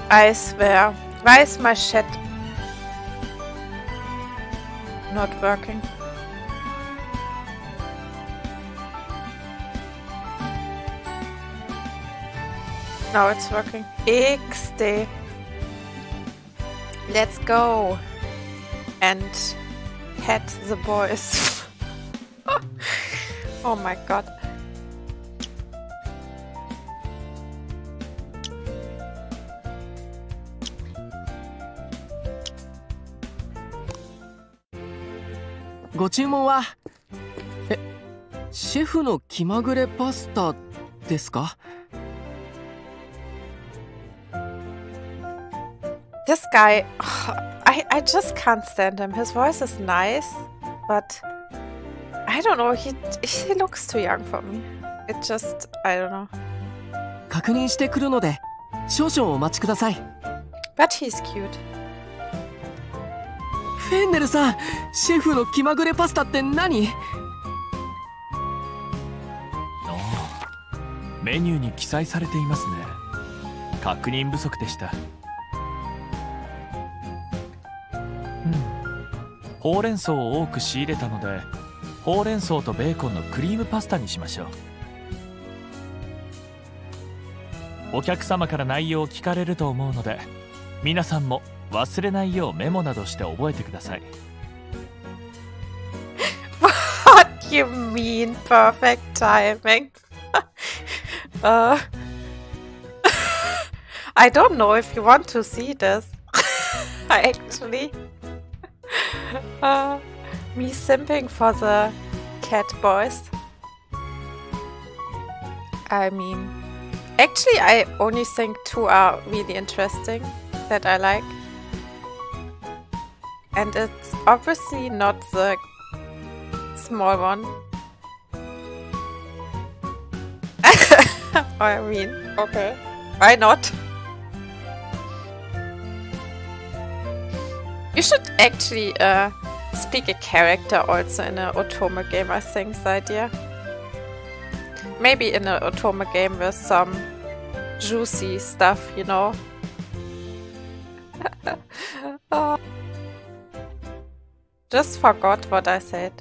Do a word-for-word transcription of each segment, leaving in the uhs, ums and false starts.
I swear. Why is my chat not working? Now it's working. X D. Let's go and head the boys. Oh my god. ご注文はえ、シェフの気まぐれパスタですか？ This guy, I, I just can't stand him. His voice is nice, but I don't know, he, he looks too young for me. It just, I don't know. 確認してくるので少々お待ちください。 But he's cute. フェンネルさん、シェフの気まぐれパスタって何？ ああ、メニューに記載されていますね。確認不足でした。うん、ほうれん草を多く仕入れたので、ほうれん草とベーコンのクリームパスタにしましょう。お客様から内容を聞かれると思うので、皆さんも忘れないようメモなどして覚えてください。 What you mean perfect timing? uh, I don't know if you want to see this. Actually. Uh, me simping for the cat boys. I mean, actually I only think two are really interesting that I like. And it's obviously not the small one. I mean, okay. Why not? You should actually uh, speak a character also in an Otome game, I think, the idea. Maybe in an Otome game with some juicy stuff, you know? Oh. Just forgot what I said.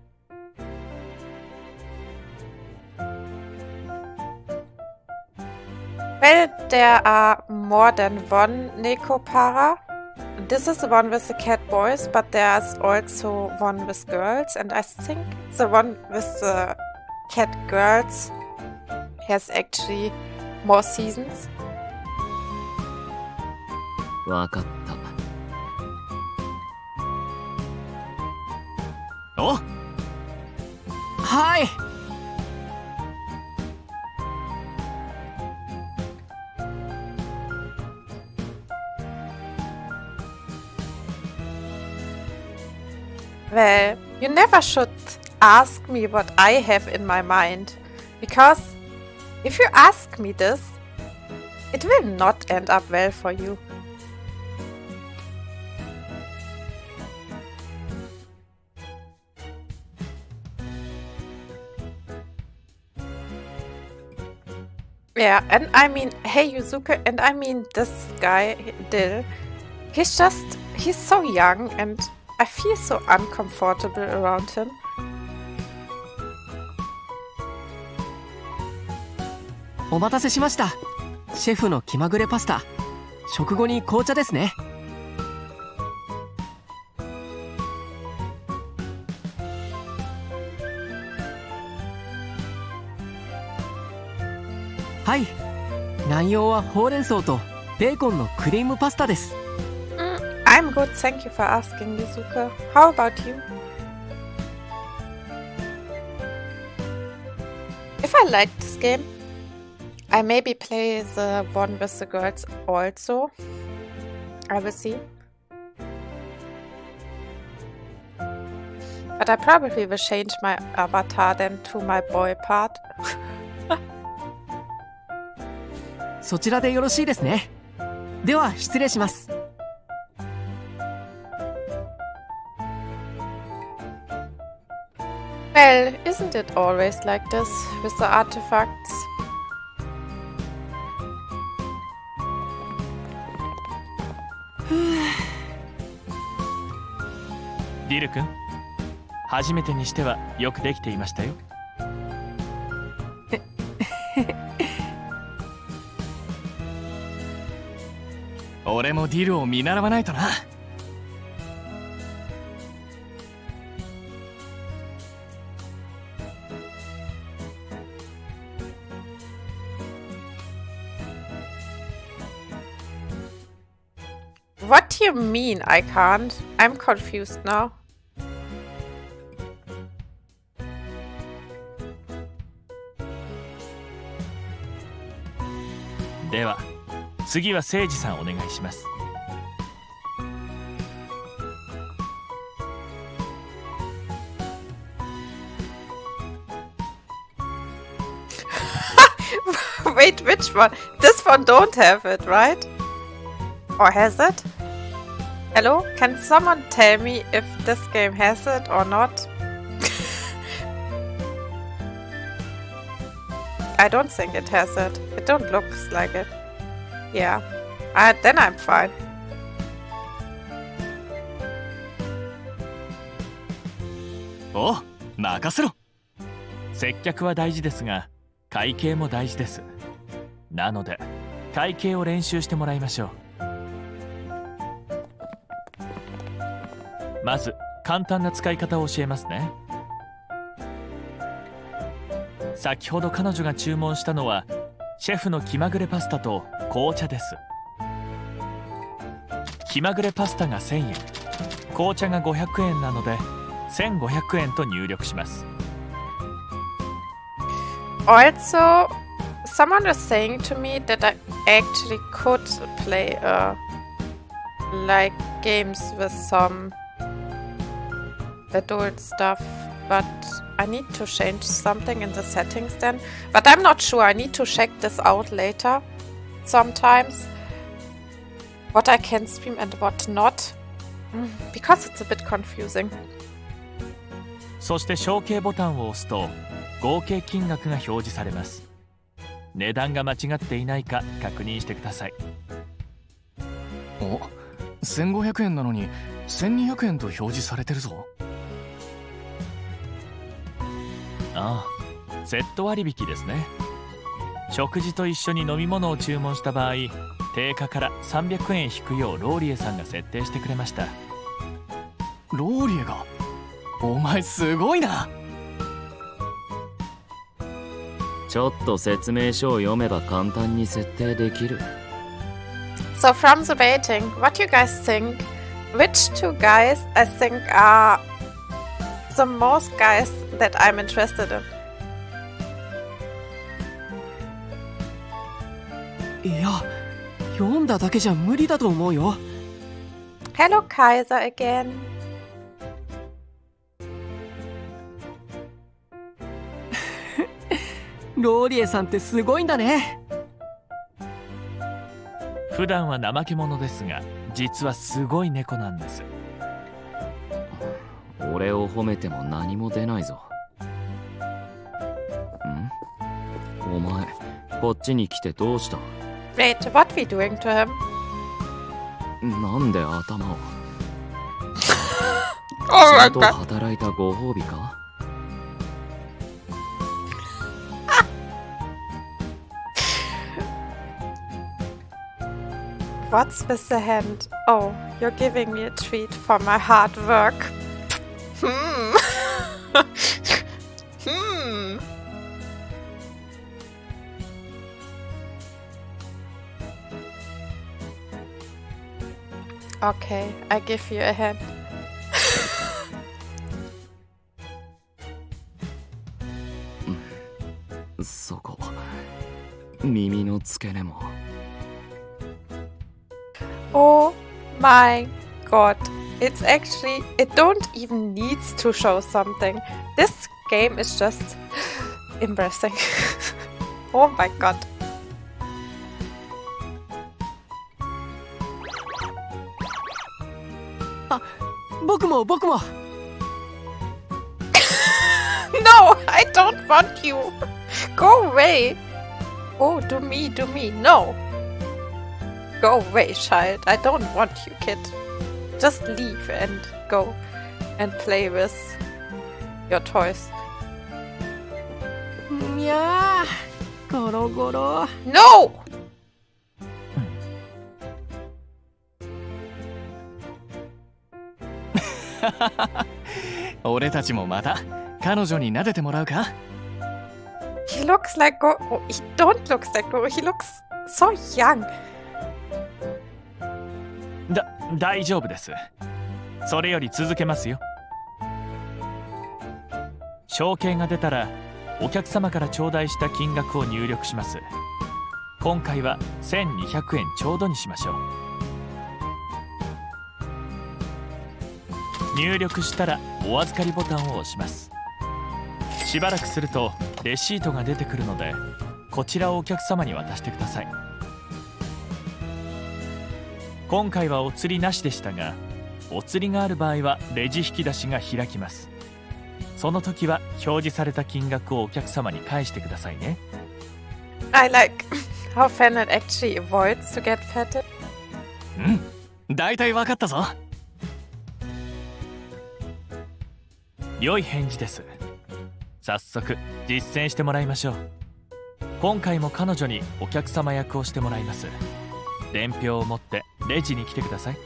Well, there are more than one Nekopara. This is the one with the cat boys, but there's also one with girls, and I think the one with the cat girls has actually more seasons. わかった。 お、 はい。 Well, you never should ask me what I have in my mind, because if you ask me this, it will not end up well for you. Yeah, and I mean, hey Yuzuka, and I mean this guy, Dill, he's just, he's so young and I feel so uncomfortable around him. お待たせしました。シェフの気まぐれパスタ。食後に紅茶ですね。はい。内容はほうれん草とベーコンのクリームパスタです。 Mm, I'm good, thank you for asking, Yuzuka. How about you? If I like this game, I maybe play the one with the girls also. I will see. But I probably will change my avatar then to my boy part. そちらでよろしいですね。では失礼します。 Well, isn't it always like this with the artifacts? ディル君、初めてにしてはよくできていましたよ。 俺もディルを見習わないとな。 What do you mean I can't? I'm confused now. では次は誠司さんお願いします。 Wait, which one? This one don't have it, right? Or has it? Hello? Can someone tell me if this game has it or not? I don't think it has it. It don't look like it. Yeah. Uh, then I'm fine. おう、任せろ。接客は大事ですが、会計も大事です。なので、会計を練習してもらいましょう。まず簡単な使い方を教えますね。先ほど彼女が注文したのはシェフの気まぐれパスタと紅茶です。気まぐれパスタがせんえん、紅茶がごひゃくえんなのでせんごひゃくえんと入力します。 Also, someone was saying to me that I actually could play uh, like games with some adult stuff, but I need to change something in the settings then. But I'm not sure. I need to check this out later. Sometimes what I can stream and what not, because it's a bit confusing. そして承継ボタンを押すと合計金額が表示されます。値段が間違っていないか確認してください。 お、せんごひゃくえんなのにせんにひゃくえんと表示されてるぞ。 ああ、セット割引ですね。食事と一緒に飲み物を注文した場合、定価からさんびゃくえん引くようローリエさんが設定してくれました。 ローリエが？お前すごいな。 ちょっと説明書を読めば簡単に設定できる。 So from the rating, what you guys think? Which two guys I think are the most guys that I'm interested in? いや、読んだだけじゃ無理だと思うよ。 Hello Kaiser again. ローリエさんってすごいんだね。 普段は怠け者ですが、実はすごい猫なんです。 俺を褒めても何も出ないぞ。ん？お前、こっちに来てどうした？ Wait, what we doing to him? なんで頭を？ Oh ちゃ my んと god. 働いたご褒美か？ What's with the hand? Oh, you're giving me a treat for my hard work. Hmm. Hmm. Okay, I give you a hand. そこ、耳の付け根も。 Oh my god. It's actually, it don't even needs to show something. This game is just embarrassing. Oh my god. あ、僕も僕も。 No, I don't want you. Go away. Oh, do me, do me. No. Go away, child. I don't want you, kid. Just leave and go. and play with your toys. いやー、ゴロゴロ。 No! 俺たちもまた彼女に撫でてもらうか？ He looks like Goro. Oh, he don't look like Goro. He looks so young. だ、大丈夫です。それより続けますよ。承継が出たらお客様から頂戴した金額を入力します。今回はせんにひゃくえんちょうどにしましょう。入力したらお預かりボタンを押します。しばらくするとレシートが出てくるので、こちらをお客様に渡してください。今回はお釣りなしでしたが、お釣りがある場合はレジ引き出しが開きます。その時は表示された金額をお客様に返してくださいね。 I like how Fennel actually avoids to get petted. うん、だいたい分かったぞ。 良い返事です。早速実践してもらいましょう。今回も彼女にお客様役をしてもらいます。伝票を持ってレジに来てください。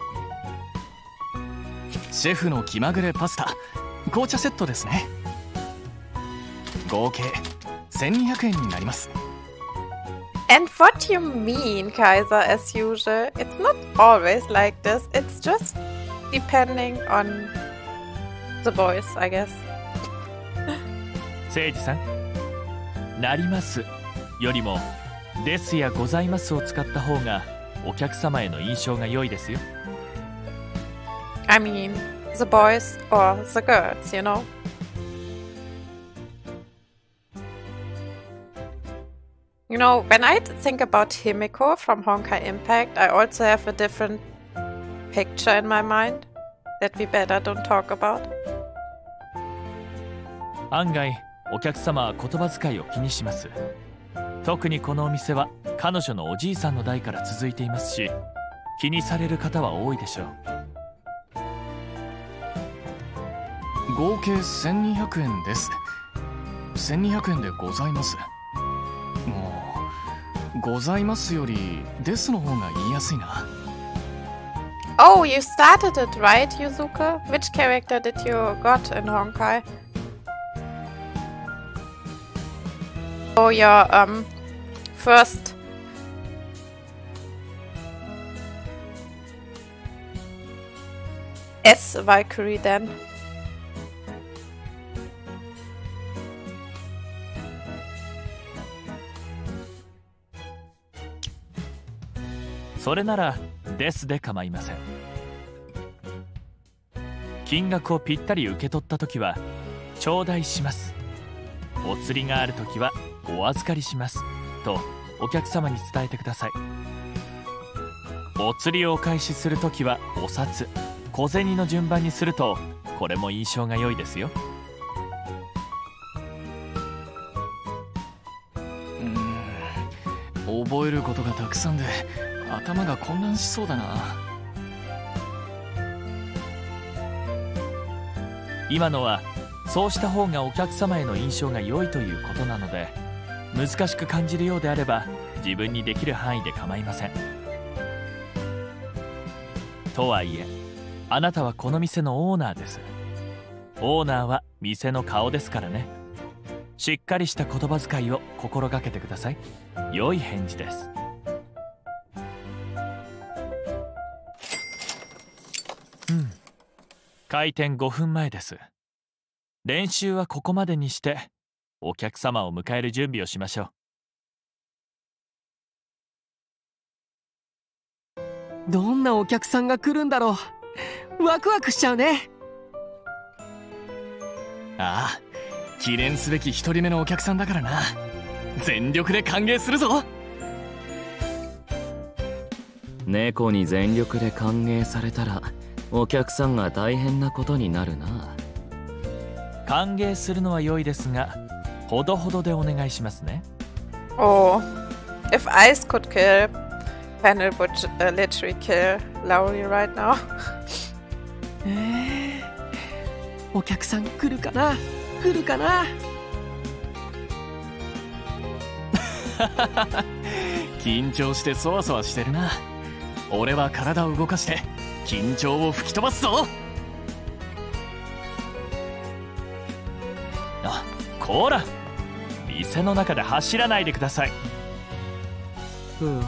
シェフの気まぐれパスタ、紅茶セットですね。合計せんにひゃくえんになります。 And what do you mean, Kaiser, as usual? It's not always like this. It's just depending on the boys, I guess. 誠司さん、なりますよりもですやございますを使った方がお客様への印象が良いですよ。 I mean, the boys or the girls, you know? You know, when I think about Himiko from Honkai Impact, I also have a different picture in my mind that we better don't talk about. 案外お客様は言葉遣いを気にします。特にこのお店は彼女のおじいさんの代から続いていますし、気にされる方は多いでしょう。 合計せんにひゃくえんです。せんにひゃくえんでございます。もうございますよりですの方が言いやすいな。 Oh, you started it, right, Yuzuka? Which character did you got in Honkai? Oh, your um first S Valkyrie then. それならですで構いません。金額をぴったり受け取ったときは頂戴します、お釣りがあるときはお預かりしますとお客様に伝えてください。お釣りをお返しするときはお札、小銭の順番にするとこれも印象が良いですよ。 うーん、覚えることがたくさんで頭が混乱しそうだな。 今のはそうした方がお客様への印象が良いということなので、難しく感じるようであれば自分にできる範囲で構いません。とはいえあなたはこの店のオーナーです。オーナーは店の顔ですからね。しっかりした言葉遣いを心がけてください。良い返事です。うん、開店ごふんまえです。練習はここまでにしてお客様を迎える準備をしましょう。どんなお客さんが来るんだろう。ワクワクしちゃうね。ああ、記念すべき一人目のお客さんだからな。全力で歓迎するぞ。 猫に全力で歓迎されたらお客さんが大変なことになるな。 歓迎するのは良いですが、ほどほどでお願いしますね。 Oh, if Ice could kill, Fennel would uh, literally kill Lauri right now. えー、 お客さん来るかな来るかな。 緊張してそわそわしてるな。俺は体を動かして緊張を吹き飛ばすぞ。 あ、こら、店の中で走らないでください。 うわ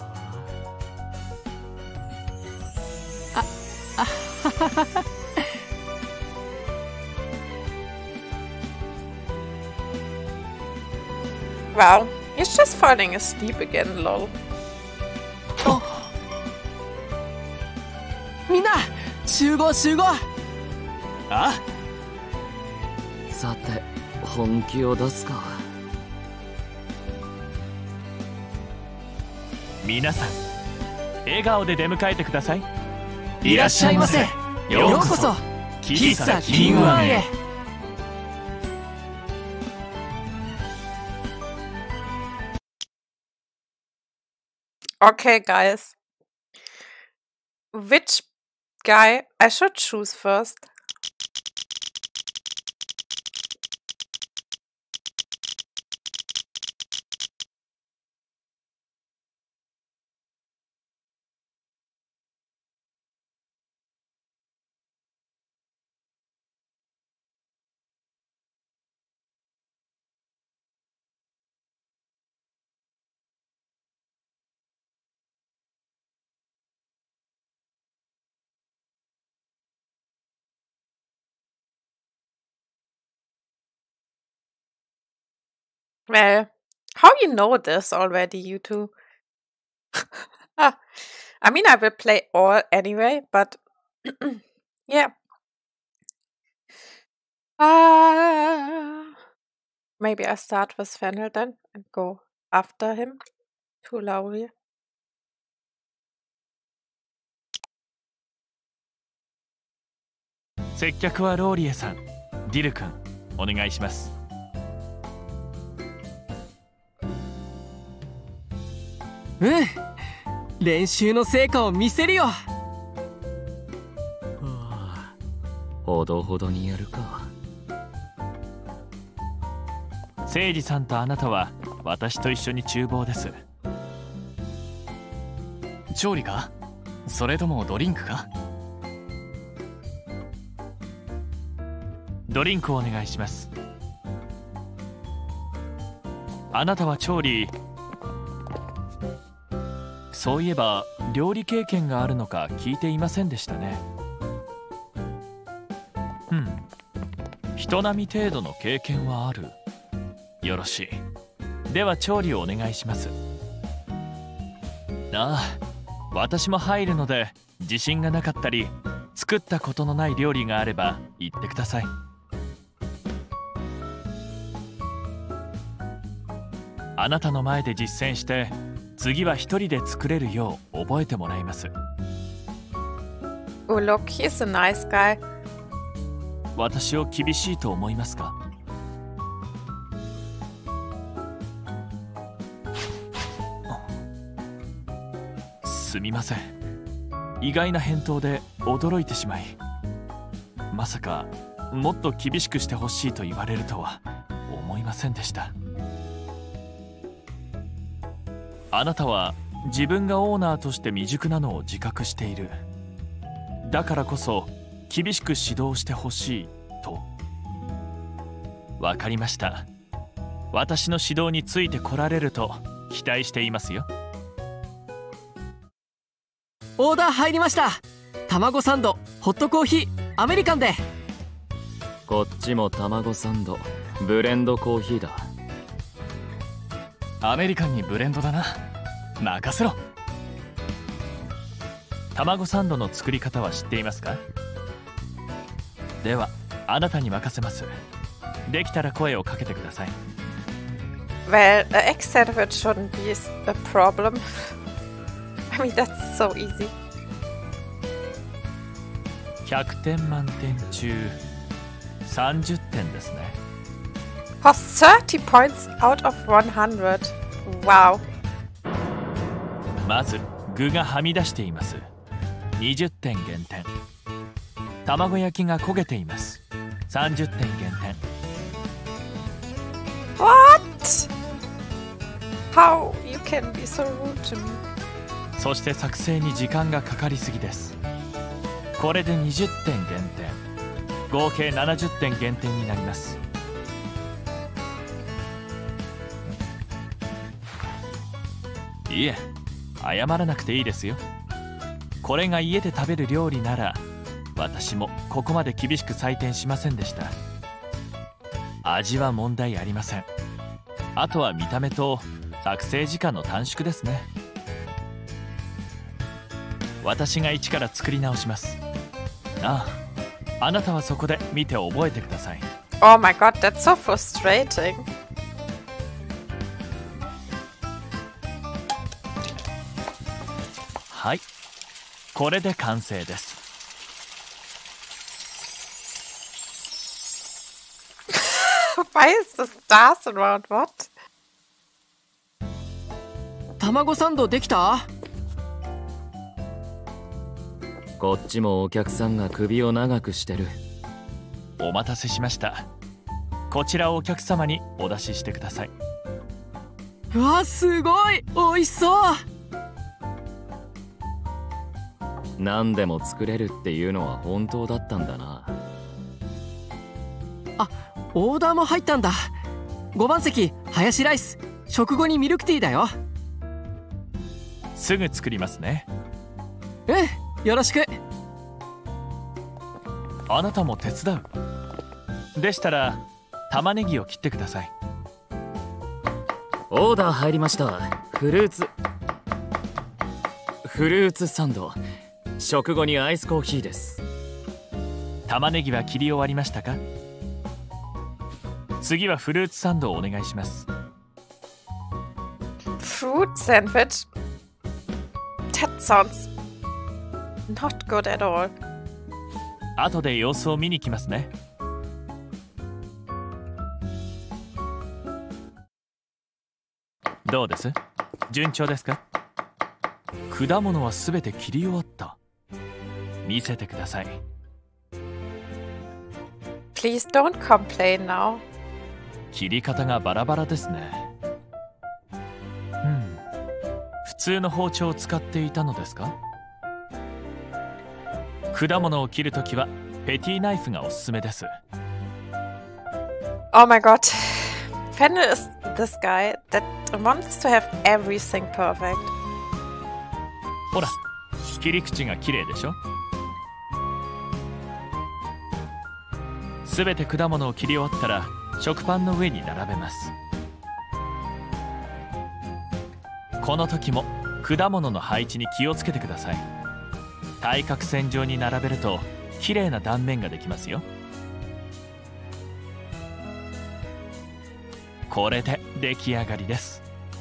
ああははは。 Wow, he's just falling asleep again, lol. みんな集合集合。 あ、 さて本気を出すか。 皆さん笑顔で出迎えてください。 いらっしゃいませ。ようこそ喫茶金湾へ。 Okay, guys. Which guy I should choose first? Well, how you know this already, you two? Ah, I mean, I will play all anyway, but yeah. Uh, maybe I start with Fennel then and go after him to Lauri. 接客はローリエさん、ディル君、お願いします。 うん、練習の成果を見せるよ。 ほどほどにやるか。 誠司さんとあなたは私と一緒に厨房です。 調理か？それともドリンクか？ ドリンクをお願いします。あなたは調理、そういえば料理経験があるのか聞いていませんでしたね。うん、人並み程度の経験はある。よろしい。では調理をお願いします。ああ、私も入るので自信がなかったり作ったことのない料理があれば言ってください。あなたの前で実践して次は一人で作れるよう覚えてもらいます。 Oh, look, he's a nice guy. 私を厳しいと思いますか？すみません。意外な返答で驚いてしまい、まさかもっと厳しくしてほしいと言われるとは思いませんでした。あなたは自分がオーナーとして未熟なのを自覚している。だからこそ厳しく指導してほしいと。わかりました。私の指導についてこられると期待していますよ。 オーダー入りました。卵サンド、ホットコーヒー、アメリカンで。 こっちも卵サンド、ブレンドコーヒーだ。 アメリカンにブレンドだな。任せろ。 卵サンドの作り方は知っていますか？ではあなたに任せます。できたら声をかけてください。 Well, a egg sandwich shouldn't be a problem. I mean, that's so easy. ひゃくてん満点中さんじゅってんですね。 For thirty points out of one hundred. Wow. まず具がはみ出しています。にじゅってん減点。卵焼きが焦げています。 さんじゅってん減点。 What? How you can be so rude to me? そして作成に時間がかかりすぎです。これでにじゅってん減点、合計ななじゅってん減点になります。いえ、謝らなくていいですよ。これが家で食べる料理なら私もここまで厳しく採点しませんでした。味は問題ありません。あとは見た目と作成時間の短縮ですね。私が一から作り直します。ああ、あなたはそこで見て覚えてください。 Oh my god, that's so frustrating. はい、これで完成です。 Why is the stars around? What? 卵サンドできた？ こっちもお客さんが首を長くしてる。 お待たせしました。こちらをお客様にお出ししてください。 うわ、すごい美味しそう。 何でも作れるっていうのは本当だったんだな。 あ、オーダーも入ったんだ。ごばん席ハヤシライス、食後にミルクティーだよ。 すぐ作りますね。 ええ、よろしく。 あなたも手伝うでしたら玉ねぎを切ってください。 オーダー入りました。フルーツフルーツサンド、食後にアイスコーヒーです。 玉ねぎは切り終わりましたか？次はフルーツサンドをお願いします。 Fruit sandwich? That sounds not good at all. 後で様子を見に来ますね。どうです？順調ですか？果物はすべて切り終わった。見せてください。 Please don't complain now. 切り方がバラバラですね。うん、普通の包丁を使っていたのですか？果物を切るときはペティナイフがおすすめです。 Oh my god. Fennel is this guy that wants to have everything perfect. ほら、切り口が綺麗でしょ。すべて果物を切り終わったら食パンの上に並べます。この時も果物の配置に気をつけてください。対角線上に並べると綺麗な断面ができますよ。これで出来上がりです。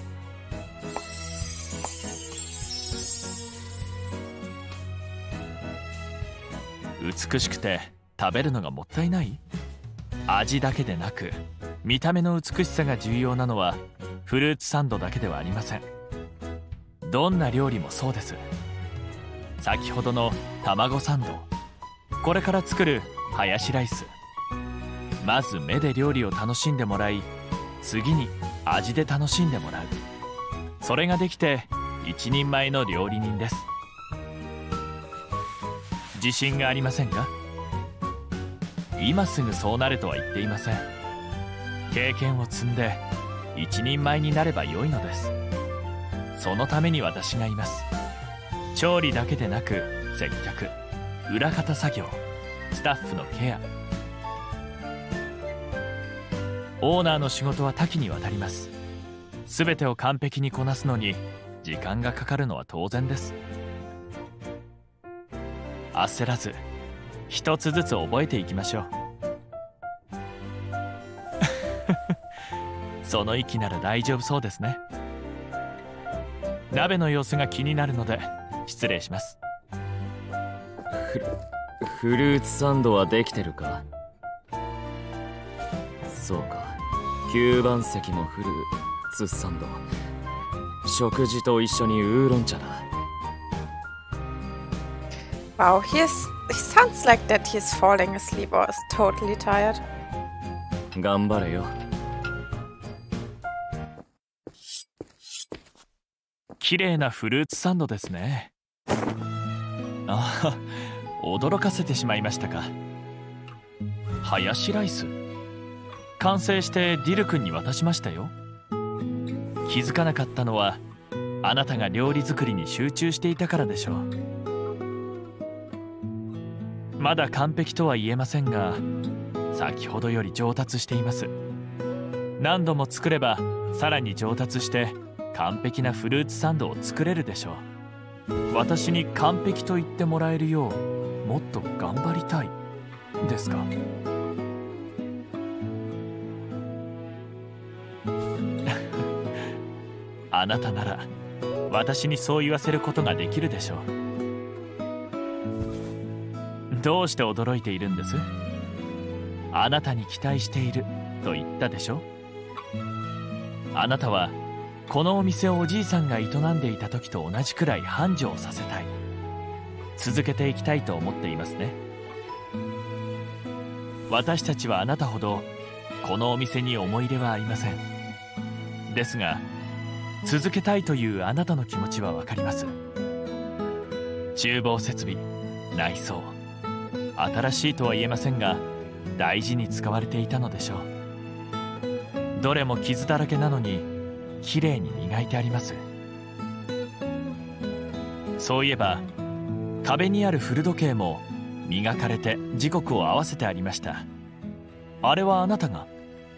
美しくて食べるのがもったいない？味だけでなく見た目の美しさが重要なのはフルーツサンドだけではありません。どんな料理もそうです。先ほどの卵サンド、これから作るハヤシライス、まず目で料理を楽しんでもらい、次に味で楽しんでもらう。それができて一人前の料理人です。自信がありませんか？今すぐそうなるとは言っていません。経験を積んで一人前になれば良いのです。そのために私がいます。調理だけでなく接客、裏方作業、スタッフのケア、オーナーの仕事は多岐にわたります。全てを完璧にこなすのに時間がかかるのは当然です。焦らず一つずつ覚えていきましょう。その息なら大丈夫そうですね。鍋の様子が気になるので失礼します。 フル、フルーツサンドはできてるか？そうか、きゅうばん席もフルーツサンド、食事と一緒にウーロン茶だ。 Wow, he's, he sounds like that he's falling asleep or is totally tired. 頑張れよ。 綺麗なフルーツサンドですね。ああ、驚かせてしまいましたか。ハヤシライス完成してディル君に渡しましたよ。気づかなかったのはあなたが料理作りに集中していたからでしょう。まだ完璧とは言えませんが、先ほどより上達しています。何度も作ればさらに上達して完璧なフルーツサンドを作れるでしょう。私に完璧と言ってもらえるようもっと頑張りたいですか。あなたなら私にそう言わせることができるでしょう。どうして驚いているんです？あなたに期待していると言ったでしょ。あなたはこのお店をおじいさんが営んでいた時と同じくらい繁盛させたい、続けていきたいと思っていますね。私たちはあなたほどこのお店に思い入れはありません。ですが続けたいというあなたの気持ちは分かります。厨房設備、内装、新しいとは言えませんが大事に使われていたのでしょう。どれも傷だらけなのにきれいに磨いてあります。そういえば壁にある古時計も磨かれて時刻を合わせてありました。あれはあなたが。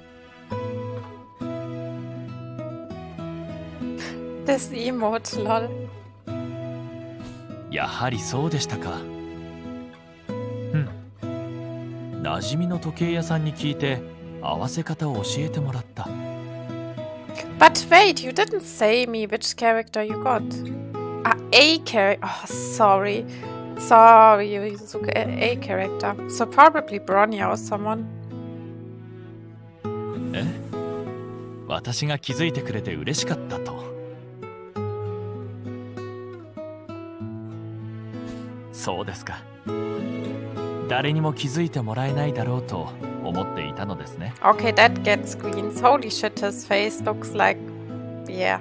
This emote, lol. やはりそうでしたか。うん。馴染みの時計屋さんに聞いて合わせ方を教えてもらった。 But wait, you didn't say me which character you got. Ah, a character. Oh, sorry. Sorry, Yuzuka, a, a character. So probably Bronya or someone. え？私が気づいてくれて嬉しかったと。そうですか。誰にも気づいてもらえないだろうと思っていたのですね。 Okay, that gets screens. Holy shit, his face looks like... Yeah.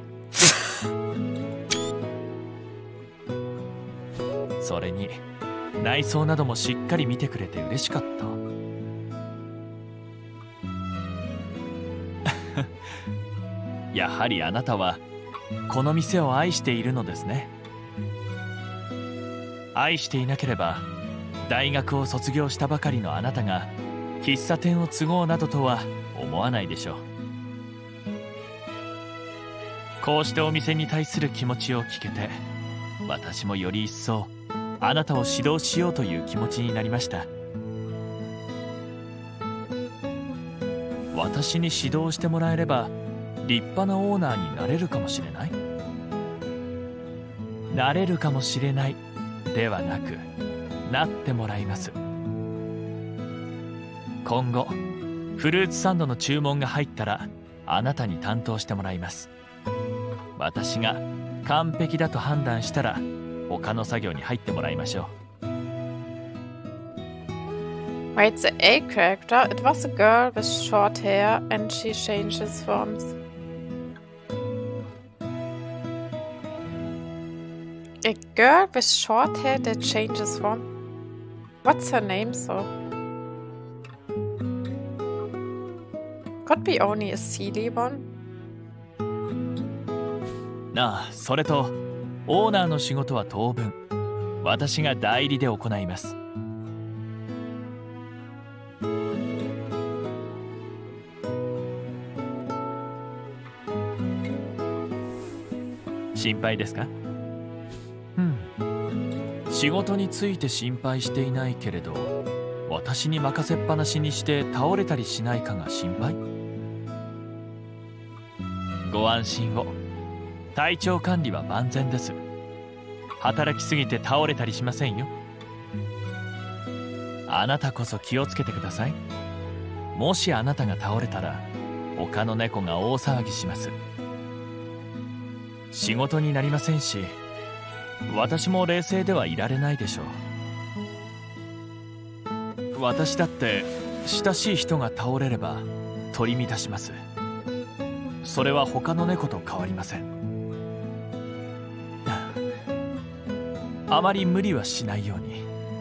それに内装などもしっかり見てくれて嬉しかった。やはりあなたはこの店を愛しているのですね。愛していなければ大学を卒業したばかりのあなたが喫茶店を継ごうなどとは思わないでしょう。こうしてお店に対する気持ちを聞けて、私もより一層あなたを指導しようという気持ちになりました。私に指導してもらえれば立派なオーナーになれるかもしれない。なれるかもしれないではなく、なってもらいます。今後フルーツサンドの注文が入ったらあなたに担当してもらいます。私が完璧だと判断したら他の作業に入ってもらいましょう。 Wait, the A character? It was a girl with short hair and she changes forms. A girl with short hair that changes form? What's her name, so? Could be only a silly one. なあ、それとオーナーの仕事は当分私が代理で行います。心配ですか？うん。仕事について心配していないけれど、私に任せっぱなしにして倒れたりしないかが心配？ご安心を。体調管理は万全です。働きすぎて倒れたりしませんよ。あなたこそ気をつけてください。もしあなたが倒れたら他の猫が大騒ぎします。仕事になりませんし、私も冷静ではいられないでしょう。 私だって親しい人が倒れれば取り乱します。それは他の猫と変わりません。あまり無理はしないように。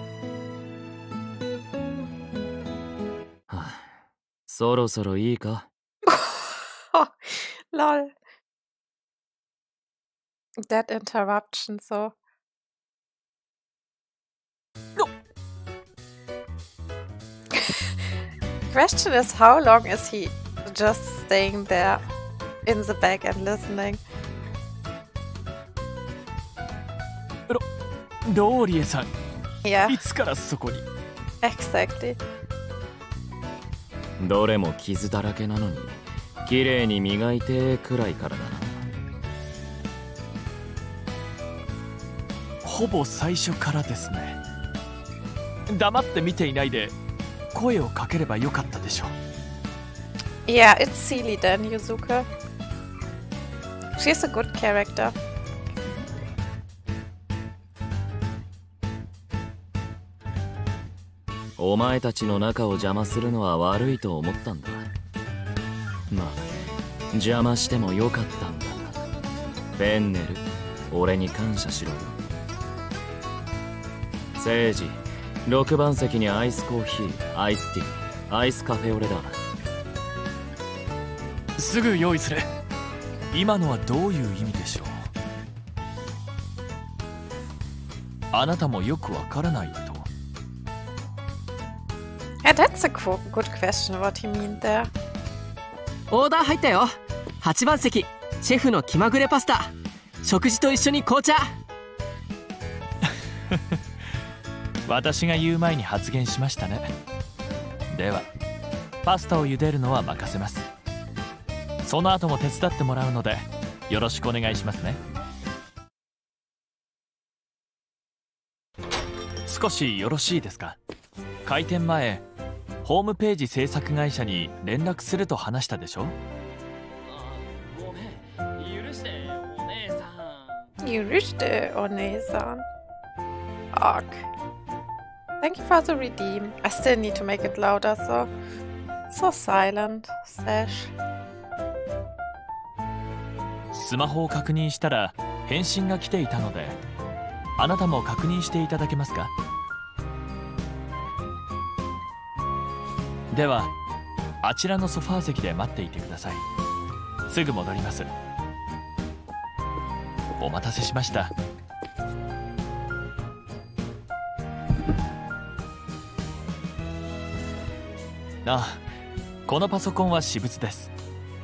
はあ、そろそろいいか？ Lol. That interruption, so. Question is, how long is he just staying there in the back and listening? ローリエさん、 Yeah, いつからそこに？ exactly. どれも傷だらけなのに綺麗に磨いてくらいからだな。 ほぼ最初からですね。黙って見ていないで声をかければよかったでしょう。 Yeah, it's silly then, Yuzuka. She's a good character. お前たちの仲を邪魔するのは悪いと思ったんだ。まあ邪魔してもよかったんだな。フェンネル、俺に感謝しろよ。セイジ、ろくばん席にアイスコーヒー、アイスティー、アイスカフェオレだ。 すぐ用意する。今のはどういう意味でしょう？あなたもよくわからないと。 Yeah, that's a co- good question what he mean there. オーダー入ったよ。はちばん席、シェフの気まぐれパスタ。食事と一緒に紅茶。 私が言う前に発言しましたね。ではパスタを茹でるのは任せます。その後も手伝ってもらうのでよろしくお願いしますね。少しよろしいですか？開店前ホームページ制作会社に連絡すると話したでしょ？ ごめん、許してお姉さん。 許してお姉さん。Ark. Thank you for the redeem. I still need to make it louder, so so silent. Sash. スマホを確認したら返信が来ていたので、あなたも確認していただけますか？ではあちらのソファー席で待っていてください。すぐ戻ります。お待たせしました。あ、このパソコンは私物です。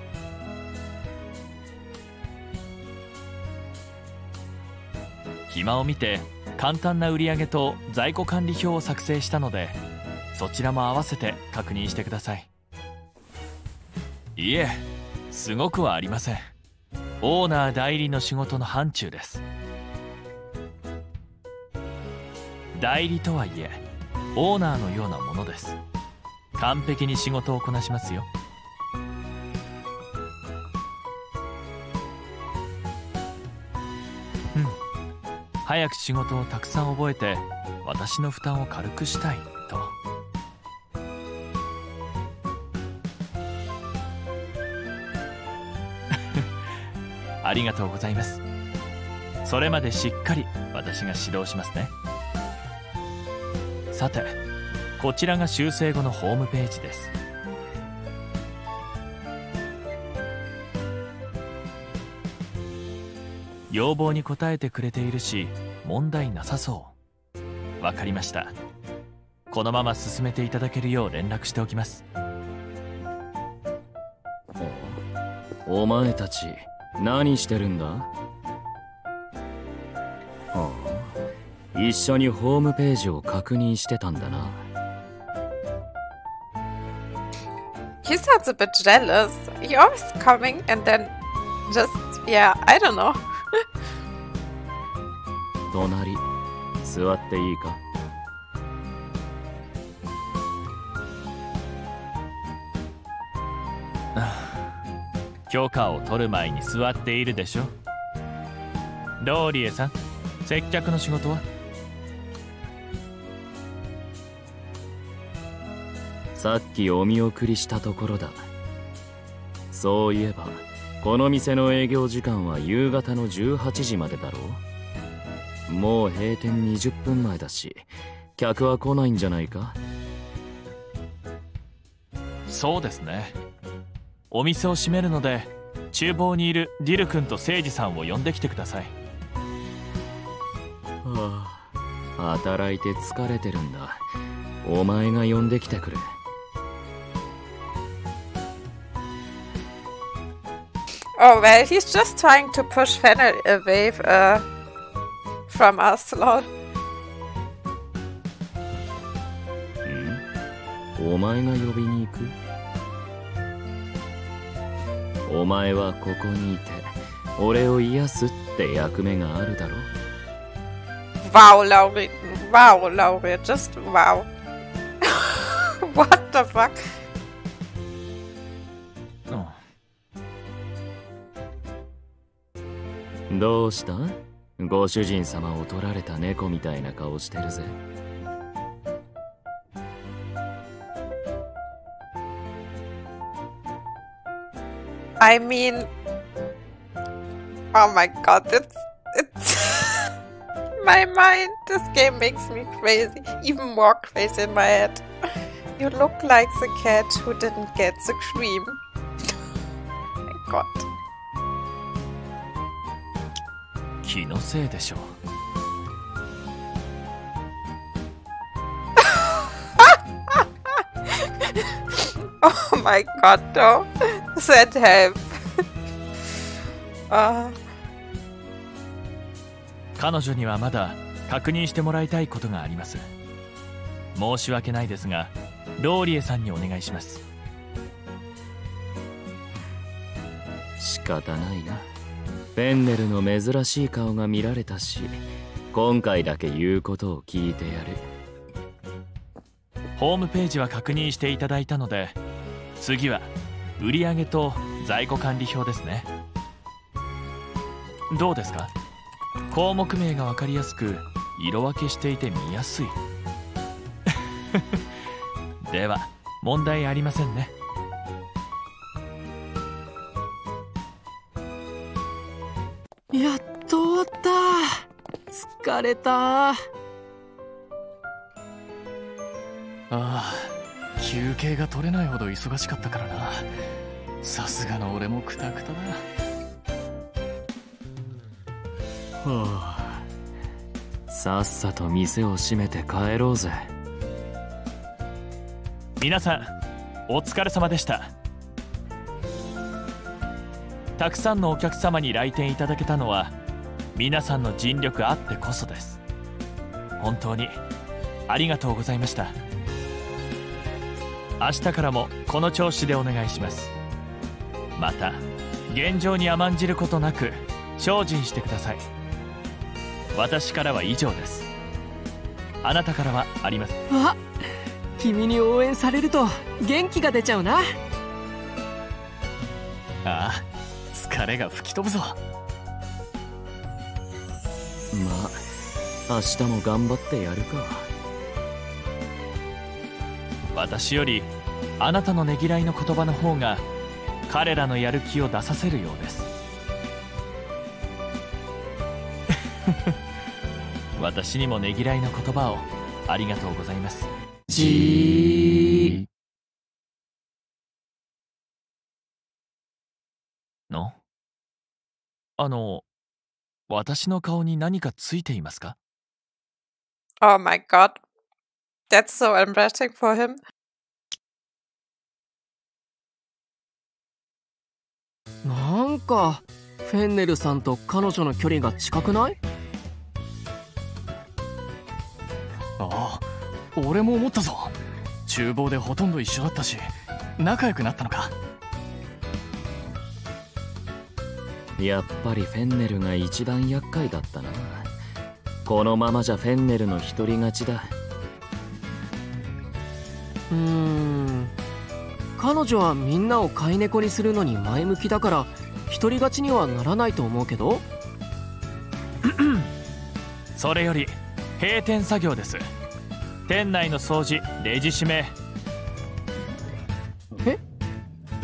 暇を見て簡単な売上と在庫管理表を作成したので、そちらも合わせて確認してください。いえ、すごくはありません。オーナー代理の仕事の範疇です。代理とはいえオーナーのようなものです。完璧に仕事をこなしますよ。うん、早く仕事をたくさん覚えて私の負担を軽くしたいと。ありがとうございます。それまでしっかり私が指導しますね。さて、こちらが修正後のホームページです。要望に応えてくれているし問題なさそう。わかりました。このまま進めていただけるよう連絡しておきます。 お前たち何してるんだ？はあ、一緒にホームページを確認してたんだな。 He sounds a bit jealous. He always coming and then just, yeah, I don't know. 隣、座っていいか？ 許可を取る前に座っているでしょ。ローリエさん、接客の仕事は？ さっきお見送りしたところだ。そういえばこの店の営業時間は夕方のじゅうはちじまでだろう。もう閉店にじゅっぷんまえだし、客は来ないんじゃないか。 そうですね。お店を閉めるので厨房にいるディル君と誠司さんを呼んできてください。 はあ、働いて疲れてるんだ。お前が呼んできてくれ。 Oh well, he's just trying to push Fennel away uh, from us, lol. ん？お前が呼びに行く？お前はここにいて俺を癒すって役目があるだろ。 Wow, Lauri. Wow, Lauri. Just wow. What the fuck? どうした？ご主人様を取られた猫みたいな顔してるぜ。 I mean, oh my god, it's it's my mind. This game makes me crazy, even more crazy in my head. You look like the cat who didn't get the cream. Oh my god. 気のせいでしょう。 Oh my god, no. Send help. uh. 彼女にはまだ確認してもらいたいことがあります。申し訳ないですが、ローリエさんにお願いします。 仕方ないな。フェンネルの珍しい顔が見られたし、今回だけ言うことを聞いてやる。 ホームページは確認していただいたので、次は売上と在庫管理表ですね。どうですか？項目名が分かりやすく色分けしていて見やすい。では問題ありませんね。 やっと終わった。疲れた。 ああ、休憩が取れないほど忙しかったからな。さすがの俺もクタクタだ。 はあ、さっさと店を閉めて帰ろうぜ。 皆さんお疲れ様でした。たくさんのお客様に来店いただけたのは皆さんの尽力あってこそです。本当にありがとうございました。明日からもこの調子でお願いします。また現状に甘んじることなく精進してください。私からは以上です。あなたからはあります。 あ、君に応援されると元気が出ちゃうな。 ああ、疲れが吹き飛ぶぞ。 まあ明日も頑張ってやるか。 私よりあなたのねぎらいの言葉の方が彼らのやる気を出させるようです。私にもねぎらいの言葉をありがとうございます。 じーのあの私の顔に何かついていますか？ Oh my god. That's so embarrassing for him. なんかフェンネルさんと彼女の距離が近くない？ ああ、俺も思ったぞ。厨房でほとんど一緒だったし、仲良くなったのか。 やっぱりフェンネルが一番厄介だったな。このままじゃフェンネルの独り勝ちだ。 うーん、彼女はみんなを飼い猫にするのに前向きだから独り勝ちにはならないと思うけど。 それより閉店作業です。店内の掃除、レジ締め、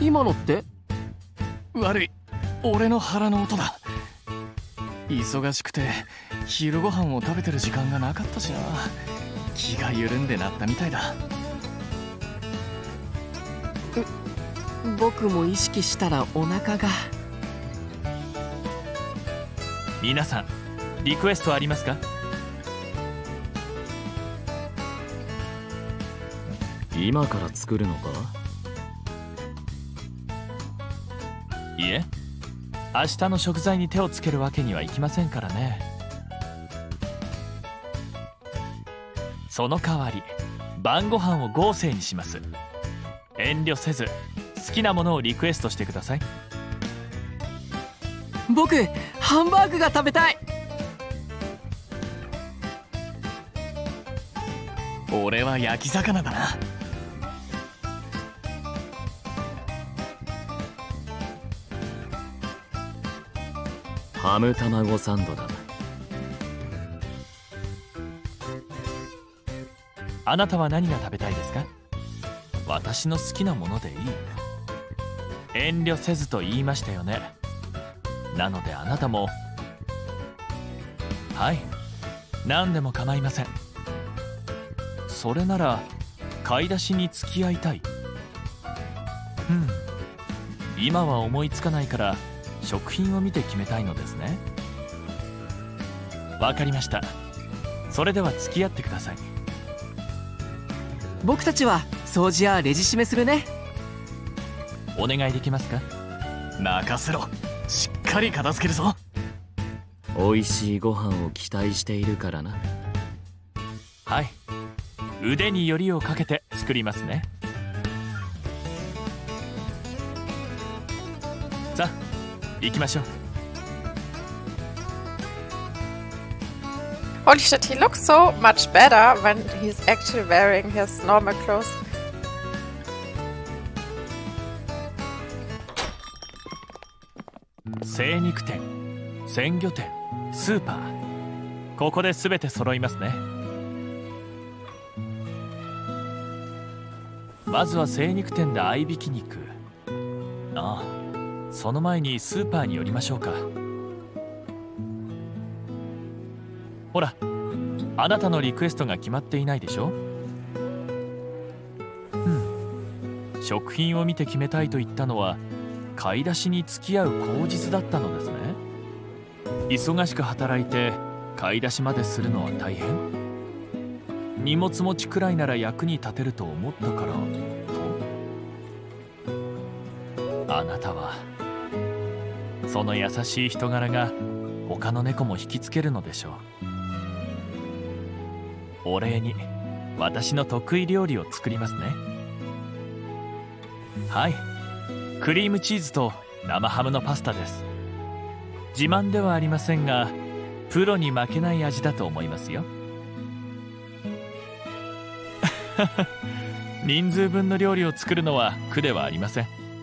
今のって？ 悪い、俺の腹の音だ。忙しくて昼ご飯を食べてる時間がなかったしな。気が緩んでなったみたいだ。 僕も意識したらお腹が。 皆さんリクエストありますか？ 今から作るのか？ いえ、明日の食材に手をつけるわけにはいきませんからね。その代わり晩ご飯を豪勢にします。遠慮せず好きなものをリクエストしてください。 僕ハンバーグが食べたい。 俺は焼き魚だな。 ハム卵サンドだ。 あなたは何が食べたいですか？私の好きなものでいい。遠慮せずと言いましたよね。なのであなたも。はい、何でも構いません。それなら買い出しに付き合いたい。うん今は思いつかないから食品を見て決めたいのですね。わかりました。それでは付き合ってください。 僕たちは掃除やレジ締めするね。 お願いできますか？ 任せろ、しっかり片付けるぞ。 美味しいご飯を期待しているからな。 はい、腕によりをかけて作りますね。さあ行きましょう。 Holy shit, he looks so much better when he's actually wearing his normal clothes. 精肉店、鮮魚店、スーパー、ここで全て揃いますね。まずは精肉店で合いびき肉。ああ、その前にスーパーに寄りましょうか。ほら、あなたのリクエストが決まっていないでしょ。うん、食品を見て決めたいと言ったのは買い出しに付き合う口実だったのですね。忙しく働いて買い出しまでするのは大変。荷物持ちくらいなら役に立てると思ったからと。あなたはその優しい人柄が他の猫も引きつけるのでしょう。お礼に私の得意料理を作りますね。はい、クリームチーズと生ハムのパスタです。自慢ではありませんがプロに負けない味だと思いますよ。人数分の料理を作るのは苦ではありません。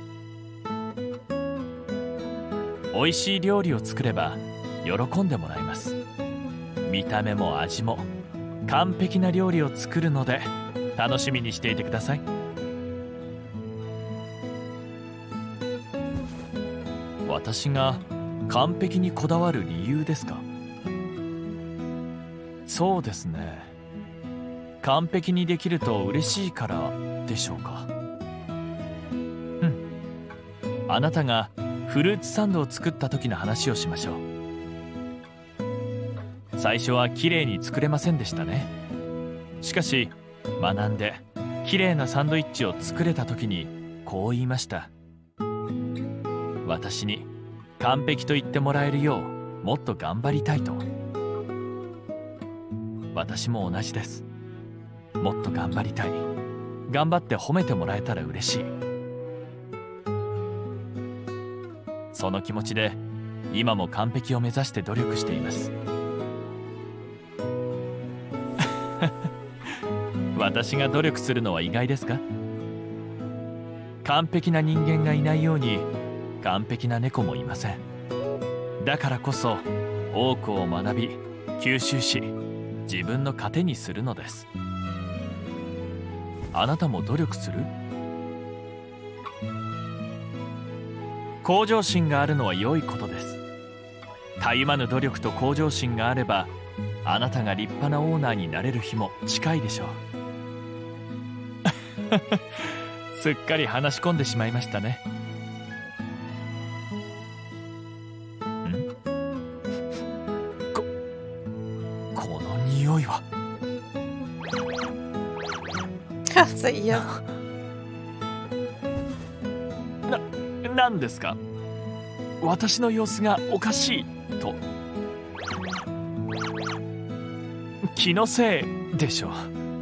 美味しい料理を作れば喜んでもらえます。見た目も味も完璧な料理を作るので楽しみにしていてください。私が完璧にこだわる理由ですか？そうですね、完璧にできると嬉しいからでしょうか。うん、あなたがフルーツサンドを作った時の話をしましょう。最初はきれいに作れませんでしたね。しかし学んできれいなサンドイッチを作れた時にこう言いました。私に完璧と言ってもらえるようもっと頑張りたいと。私も同じです。もっと頑張りたい。頑張って褒めてもらえたら嬉しい。その気持ちで今も完璧を目指して努力しています。私が努力するのは意外ですか？完璧な人間がいないように完璧な猫もいません。だからこそ多くを学び吸収し自分の糧にするのです。あなたも努力する？ 向上心があるのは良いことです。たゆまぬ努力と向上心があれば、あなたが立派なオーナーになれる日も近いでしょう。すっかり話し込んでしまいましたね。ん？こ、この匂いは。 Also ihr. な、何ですか？私の様子がおかしいと。気のせいでしょう。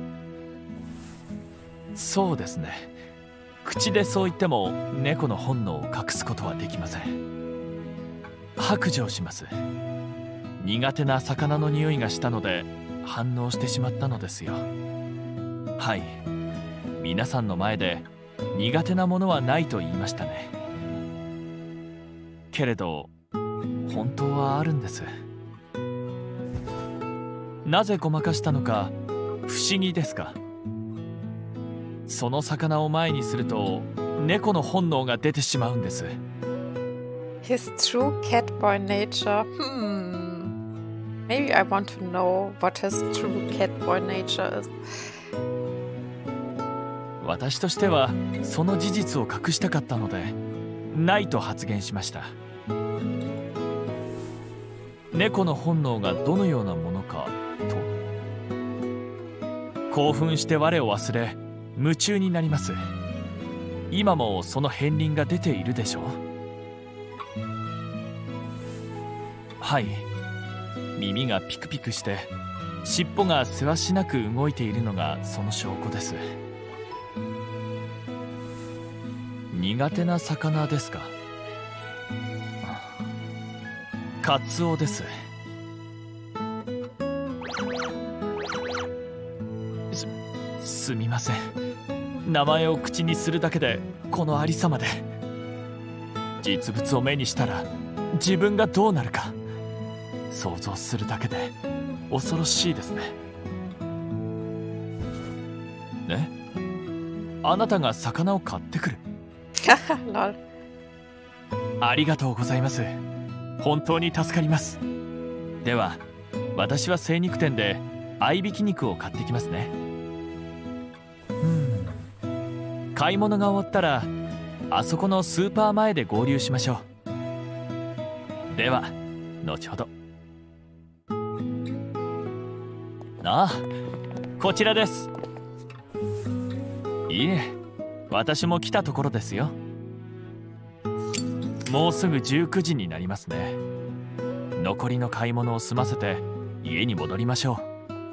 そうですね。口でそう言っても猫の本能を隠すことはできません。白状します。苦手な魚の匂いがしたので反応してしまったのですよ。はい、皆さんの前で苦手なものはないと言いましたね。けれど本当はあるんです。なぜごまかしたのか不思議ですか？その魚を前にすると猫の本能が出てしまうんです。 His true cat boy nature. Hmm. Maybe I want to know what his true cat boy nature is. 私としてはその事実を隠したかったのでないと発言しました。猫の本能がどのようなものかと。興奮して我を忘れ夢中になります。今もその片鱗が出ているでしょう。はい、耳がピクピクして尻尾がせわしなく動いているのがその証拠です。苦手な魚ですか？カツオです。す、すみません。名前を口にするだけでこのありさまで。実物を目にしたら自分がどうなるか想像するだけで恐ろしいですね。ね？あなたが魚を買ってくる？ Lol. ありがとうございます。本当に助かります。では私は精肉店で合いびき肉を買ってきますね。うん、買い物が終わったらあそこのスーパー前で合流しましょう。では後ほど。ああ、こちらです。いえ、私も来たところですよ。もうすぐじゅうくじになりますね。残りの買い物を済ませて家に戻りましょ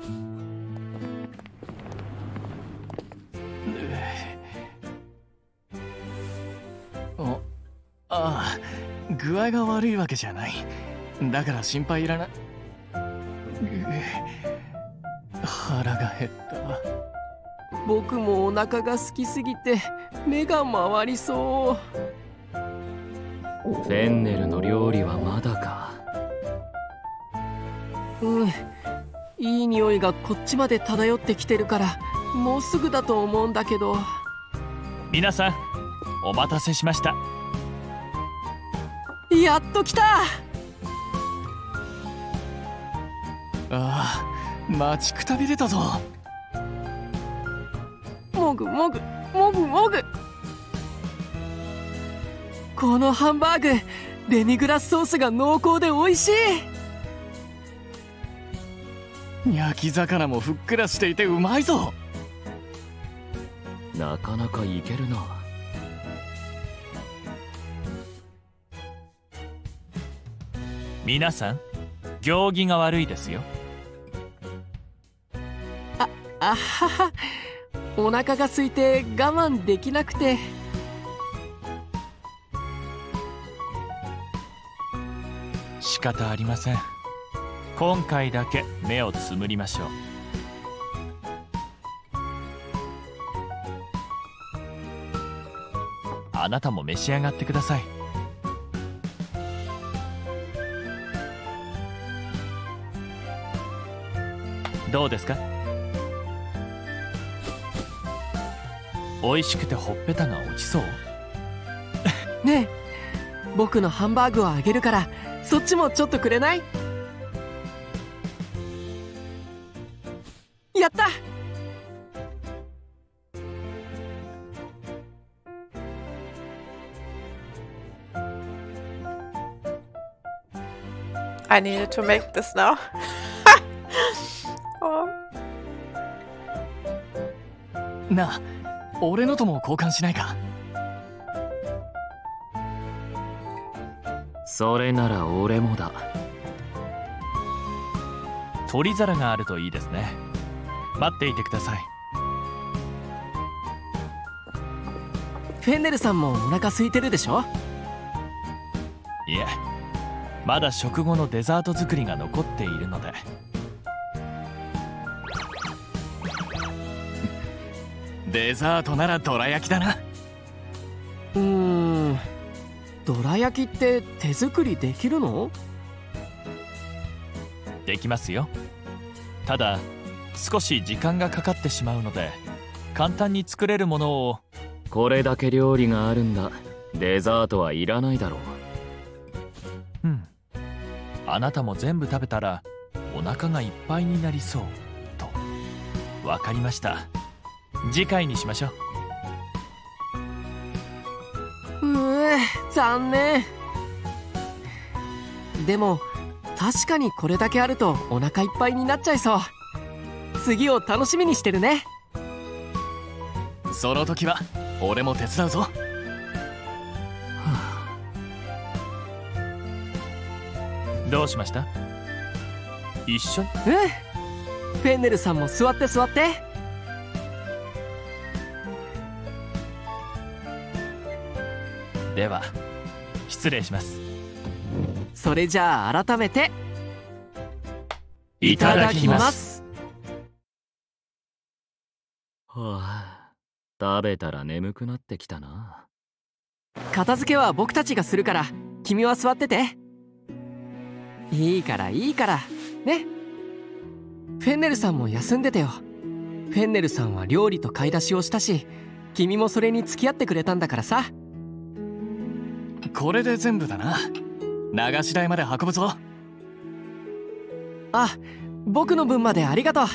う。ああ、具合が悪いわけじゃない。だから心配いらない。腹が減った。 僕もお腹が空きすぎて目が回りそう。 フェンネルの料理はまだか。 うん、いい匂いがこっちまで漂ってきてるからもうすぐだと思うんだけど。 皆さんお待たせしました。 やっと来た。 ああ、待ちくたびれたぞ。 もぐもぐもぐもぐ。このハンバーグデミグラスソースが濃厚で美味しい。 焼き魚もふっくらしていてうまいぞ。 なかなかいけるな。 皆さん行儀が悪いですよ。 あ、あはは、お腹が空いて我慢できなくて。 仕方ありません。今回だけ目をつむりましょう。あなたも召し上がってください。どうですか？美味しくてほっぺたが落ちそう？ ねえ、 僕のハンバーグをあげるからそっちもちょっとくれない？やった！ I needed to make this now. Oh. なあ、俺のとも交換しないか？ それなら俺もだ。 取り皿があるといいですね。待っていてください。 フェンネルさんもお腹空いてるでしょ？ いえ、まだ食後のデザート作りが残っているので。 デザートならどら焼きだな。 うーん、どら焼きって手作りできるの？ できますよ。ただ少し時間がかかってしまうので、簡単に作れるものを。 これだけ料理があるんだ。デザートはいらないだろう。うん。あなたも全部食べたらお腹がいっぱいになりそうと。わかりました。次回にしましょう。 うえ、残念。でも確かにこれだけあるとお腹いっぱいになっちゃいそう。次を楽しみにしてるね。 その時は俺も手伝うぞ。はあ、どうしました？一緒に？ うん。フェンネルさんも座って座って。 では失礼します。 それじゃあ改めていただきます。 はあ、食べたら眠くなってきたな。 片付けは僕たちがするから君は座ってて。いいからいいからね。フェンネルさんも休んでてよ。フェンネルさんは料理と買い出しをしたし、君もそれに付き合ってくれたんだからさ。 これで全部だな。流し台まで運ぶぞ。 あ、僕の分までありがとう。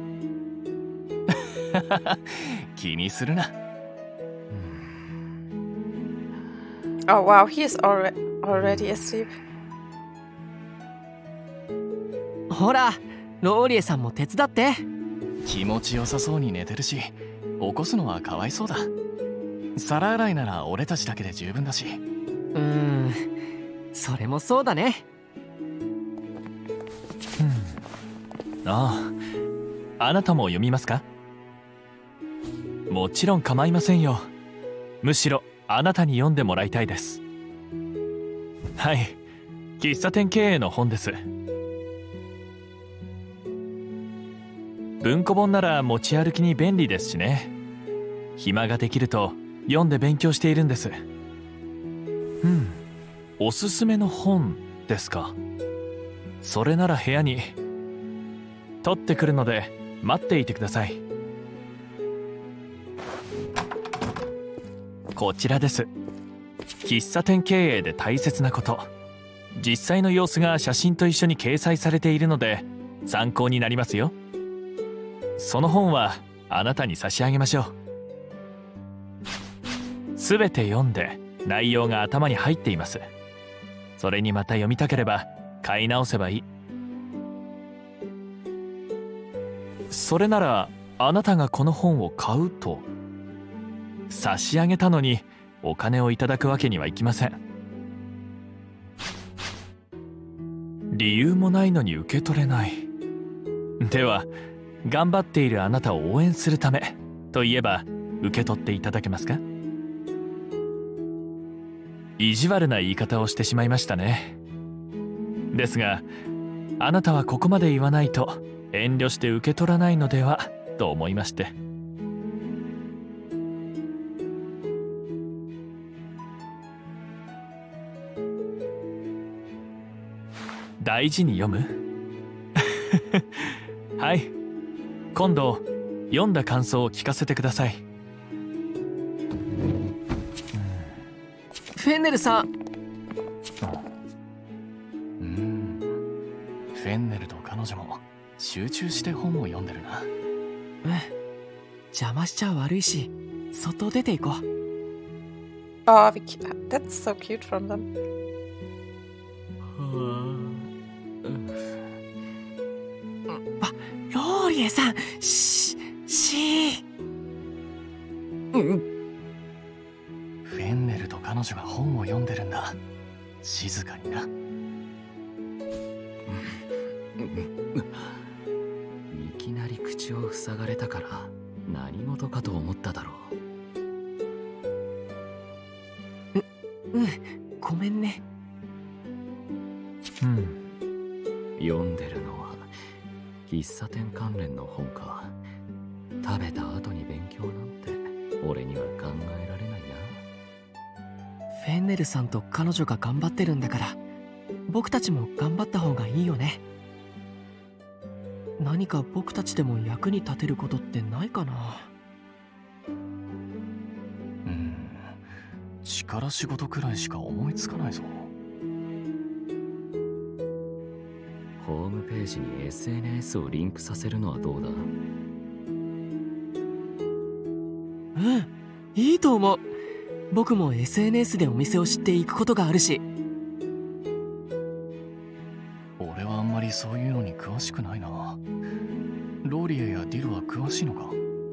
気にするな。 Oh wow, he is already already asleep. ほら、ローリエさんも手伝って。 気持ちよさそうに寝てるし、起こすのはかわいそうだ。皿洗いなら俺たちだけで十分だし。 うーん、それもそうだね。 うん、ああ、あなたも読みますか？もちろん構いませんよ。むしろあなたに読んでもらいたいです。はい、喫茶店経営の本です。文庫本なら持ち歩きに便利ですしね。暇ができると読んで勉強しているんです。うん、おすすめの本ですか。それなら部屋に取ってくるので待っていてください。こちらです。喫茶店経営で大切なこと。実際の様子が写真と一緒に掲載されているので参考になりますよ。その本はあなたに差し上げましょう。すべて読んで内容が頭に入っています。それにまた読みたければ買い直せばいい。それならあなたがこの本を買うと。差し上げたのにお金をいただくわけにはいきません。理由もないのに受け取れない。では頑張っているあなたを応援するためといえば受け取っていただけますか？意地悪な言い方をしてしまいましたね。ですがあなたはここまで言わないと遠慮して受け取らないのではと思いまして。大事に読む？はい、今度読んだ感想を聞かせてください。 フェンネルさん、 彼女も集中して本を読んでるな。 うん、邪魔しちゃ悪いし外出ていこう。 Oh, wie cu- that's so cute from them. あ、ローリエさん、ししうん。 フェンネルと彼女が本を読んでるんだ。静かにな。 いきなり口を塞がれたから何事かと思っただろう。うん、ごめんね。 うん。 読んでるのは喫茶店関連の本か。食べた後に勉強なんて俺には考えられないな。 フェンネルさんと彼女が頑張ってるんだから僕たちも頑張った方がいいよね。何か僕たちでも役に立てることってないかな。 うん、力仕事くらいしか思いつかないぞ。 ホームページに エスエヌエス をリンクさせるのはどうだ？ うん、いいと思う。僕も エスエヌエス でお店を知っていくことがあるし。 俺はあんまりそういうのに詳しくないな。ローリエやディルは詳しいのか？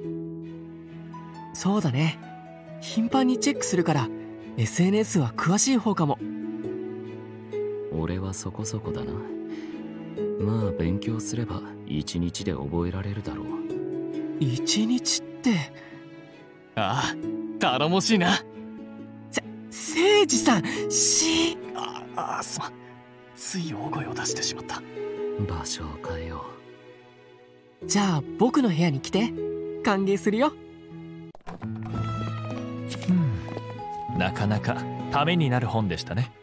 そうだね。頻繁にチェックするから エスエヌエス は詳しい方かも。 俺はそこそこだな。まあ勉強すれば一日で覚えられるだろう。 一日って。 ああ、頼もしいな。 せ、誠司さん、しああ、すまん。つい大声を出してしまった。 場所を変えよう。じゃあ僕の部屋に来て。歓迎するよ。 うん、なかなかためになる本でしたね。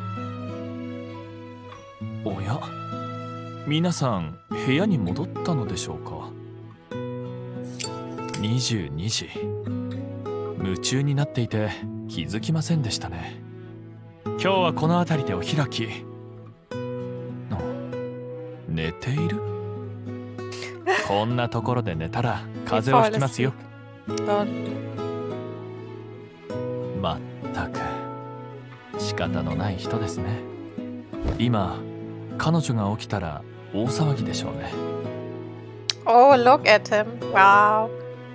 おや、皆さん部屋に戻ったのでしょうか。にじゅうにじ。夢中になっていて気づきませんでしたね。今日はこの辺りでお開き。寝ている？こんなところで寝たら風邪をひきますよ。まったく仕方のない人ですね。今彼女が起きたら大騒ぎでしょうね。 Oh, look at him. Wow.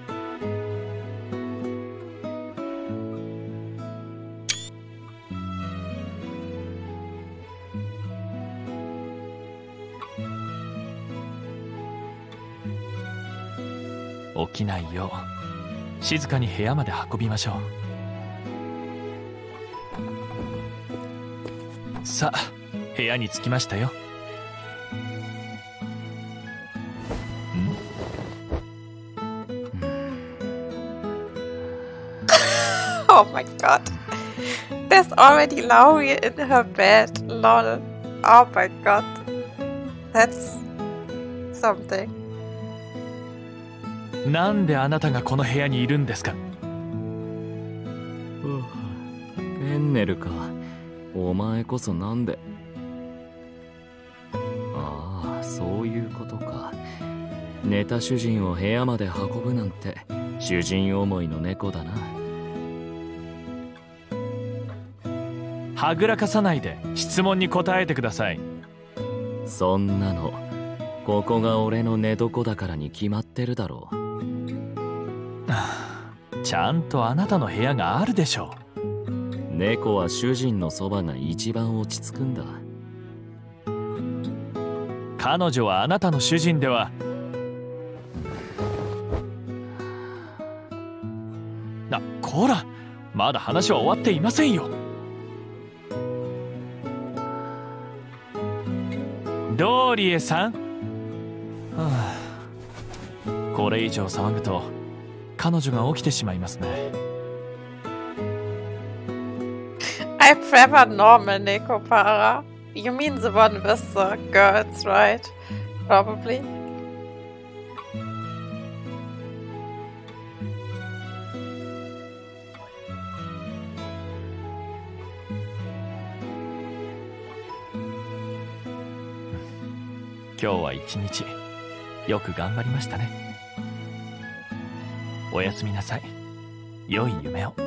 起きないよう静かに部屋まで運びましょう。さあ部屋に着きましたよ。 Oh my god. There's already Lauri in her bed. Lol. Oh my god. That's something. なんであなたがこの部屋にいるんですか？ うわ、フェンネルか。お前こそなんで。ああ、そういうことか。寝た主人を部屋まで運ぶなんて主人思いの猫だな。 はぐらかさないで質問に答えてください。 そんなのここが俺の寝床だからに決まってるだろう。 ちゃんとあなたの部屋があるでしょう。 猫は主人のそばが一番落ち着くんだ。 彼女はあなたの主人では。な、こら、まだ話は終わっていませんよ。ローリエさん、はあ、これ以上騒ぐと彼女が起きてしまいますね。 I prefer normal Nekopara. You mean the one with the girls, right? Probably. 今日は一日よく頑張りましたね。おやすみなさい。良い夢を。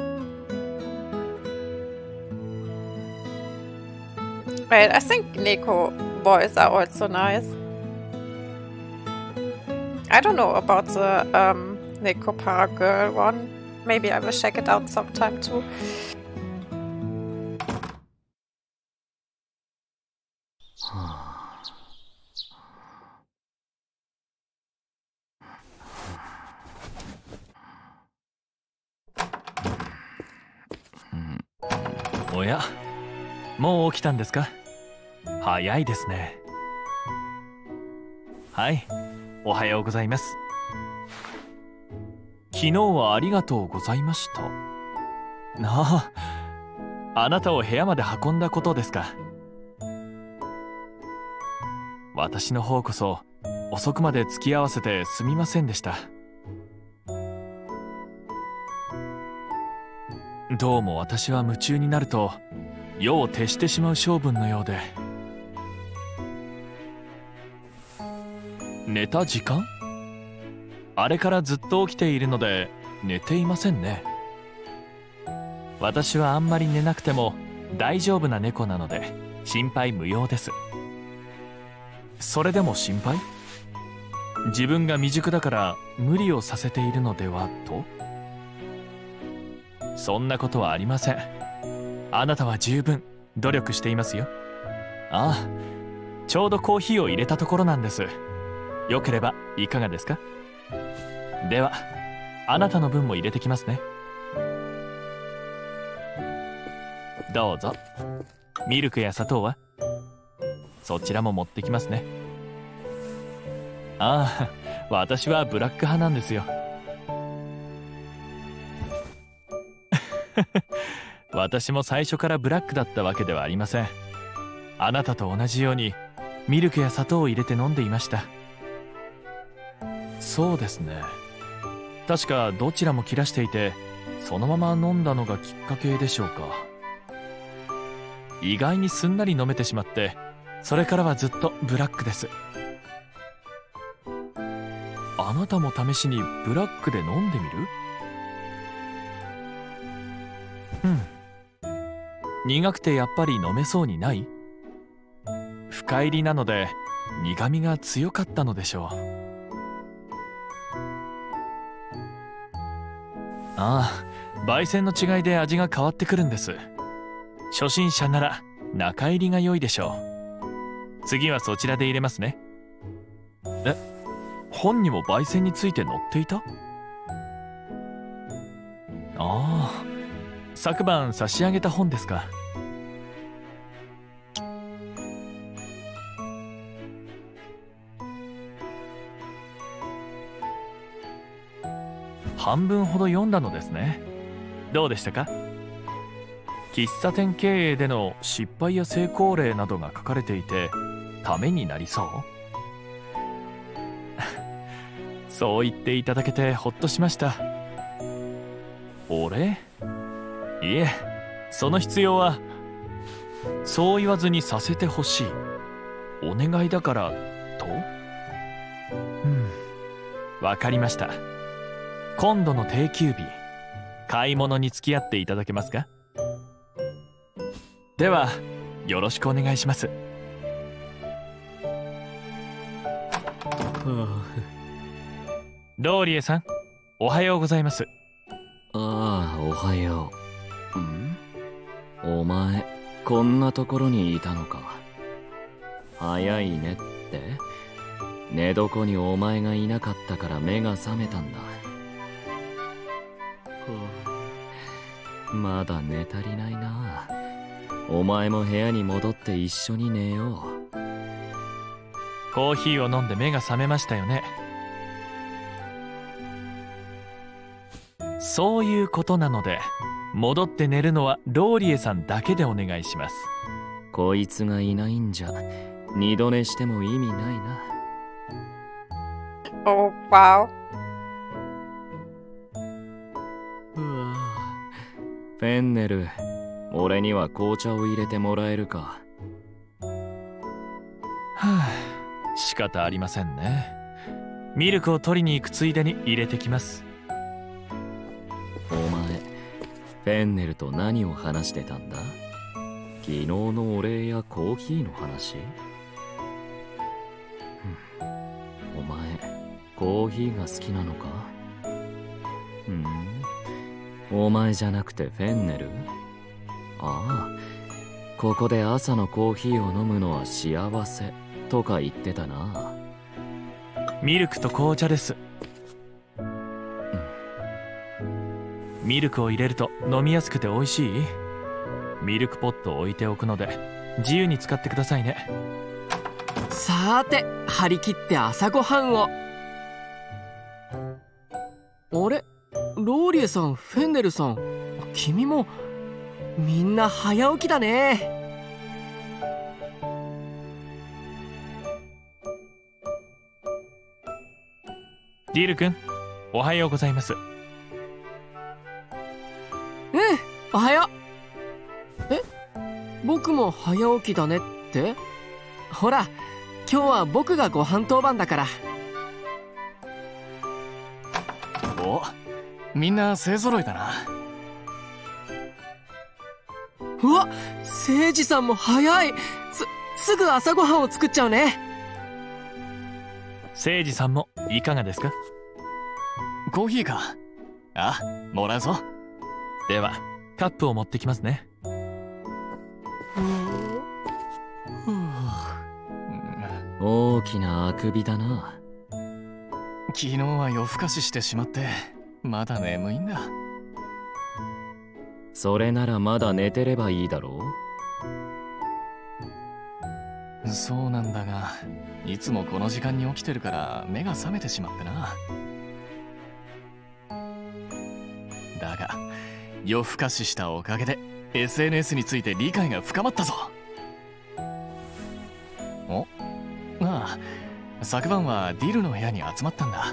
Right, I think Neko boys are also nice. I don't know about the um, Nekopara girl one. Maybe I will check it out sometime too. Hmm. おや、もう起きたんですか？早いですね。はい、おはようございます。昨日はありがとうございました。ああ、あなたを部屋まで運んだことですか。私の方こそ遅くまで付き合わせてすみませんでした。どうも私は夢中になると夜を徹してしまう性分のようで。寝た時間？あれからずっと起きているので寝ていませんね。私はあんまり寝なくても大丈夫な猫なので心配無用です。それでも心配？自分が未熟だから無理をさせているのではと？そんなことはありません。あなたは十分努力していますよ。ああ、ちょうどコーヒーを入れたところなんです。よければいかがですか？ではあなたの分も入れてきますね。どうぞ。ミルクや砂糖は？そちらも持ってきますね。ああ、私はブラック派なんですよ。私も最初からブラックだったわけではありません。あなたと同じようにミルクや砂糖を入れて飲んでいました。そうですね。確かどちらも切らしていてそのまま飲んだのがきっかけでしょうか。意外にすんなり飲めてしまってそれからはずっとブラックです。あなたも試しにブラックで飲んでみる？うん。苦くてやっぱり飲めそうにない？深入りなので苦みが強かったのでしょう。ああ、焙煎の違いで味が変わってくるんです。初心者なら中入りが良いでしょう。次はそちらで入れますね。え、本にも焙煎について載っていた？ああ、昨晩差し上げた本ですか。半分ほど読んだのですね。どうでしたか？喫茶店経営での失敗や成功例などが書かれていてためになりそう？そう言っていただけてほっとしました。俺？いえ、その必要は。そう言わずにさせてほしい。お願いだからと？うん、わかりました。今度の定休日、買い物に付き合っていただけますか？ではよろしくお願いします。ローリエさん、おはようございます。 ああ、おはよう。ん？お前こんなところにいたのか。早いねって。寝床にお前がいなかったから目が覚めたんだ。まだ寝足りないな。お前も部屋に戻って一緒に寝よう。 コーヒーを飲んで目が覚めましたよね。そういうことなので戻って寝るのはローリエさんだけでお願いします。 こいつがいないんじゃ二度寝しても意味ないな。 Oh, wow. うわ、フェンネル、俺には紅茶を入れてもらえるか。 はあ、 仕方ありませんね。ミルクを取りに行くついでに入れてきます。 お前、フェンネルと何を話してたんだ？昨日のお礼やコーヒーの話？お前、コーヒーが好きなのか？うん。お前じゃなくてフェンネル？ああ、ここで朝のコーヒーを飲むのは幸せとか言ってたな。 ミルクと紅茶です。うん、ミルクを入れると飲みやすくて美味しい？ミルクポットを置いておくので自由に使ってくださいね。 さーて、張り切って朝ごはんを。あれ、ローリエさん、フェンネルさん、君もみんな早起きだね。 ディール君、おはようございます。うん、 おはよう。え、僕も早起きだねって？ほら、今日は僕がご飯当番だから。 お、みんな勢ぞろいだな。 うわ、誠司さんも早い。す、すぐ朝ごはんを作っちゃうね。 誠司さんもいかがですか？ コーヒーか。あ、もらうぞ。 ではカップを持ってきますね。 大きなあくびだな。 昨日は夜更かししてしまってまだ眠いんだ。 それならまだ寝てればいいだろう。そうなんだが、いつもこの時間に起きてるから目が覚めてしまってな。だが夜更かししたおかげで エスエヌエス について理解が深まったぞ。お、ああ、昨晩はディルの部屋に集まったんだ。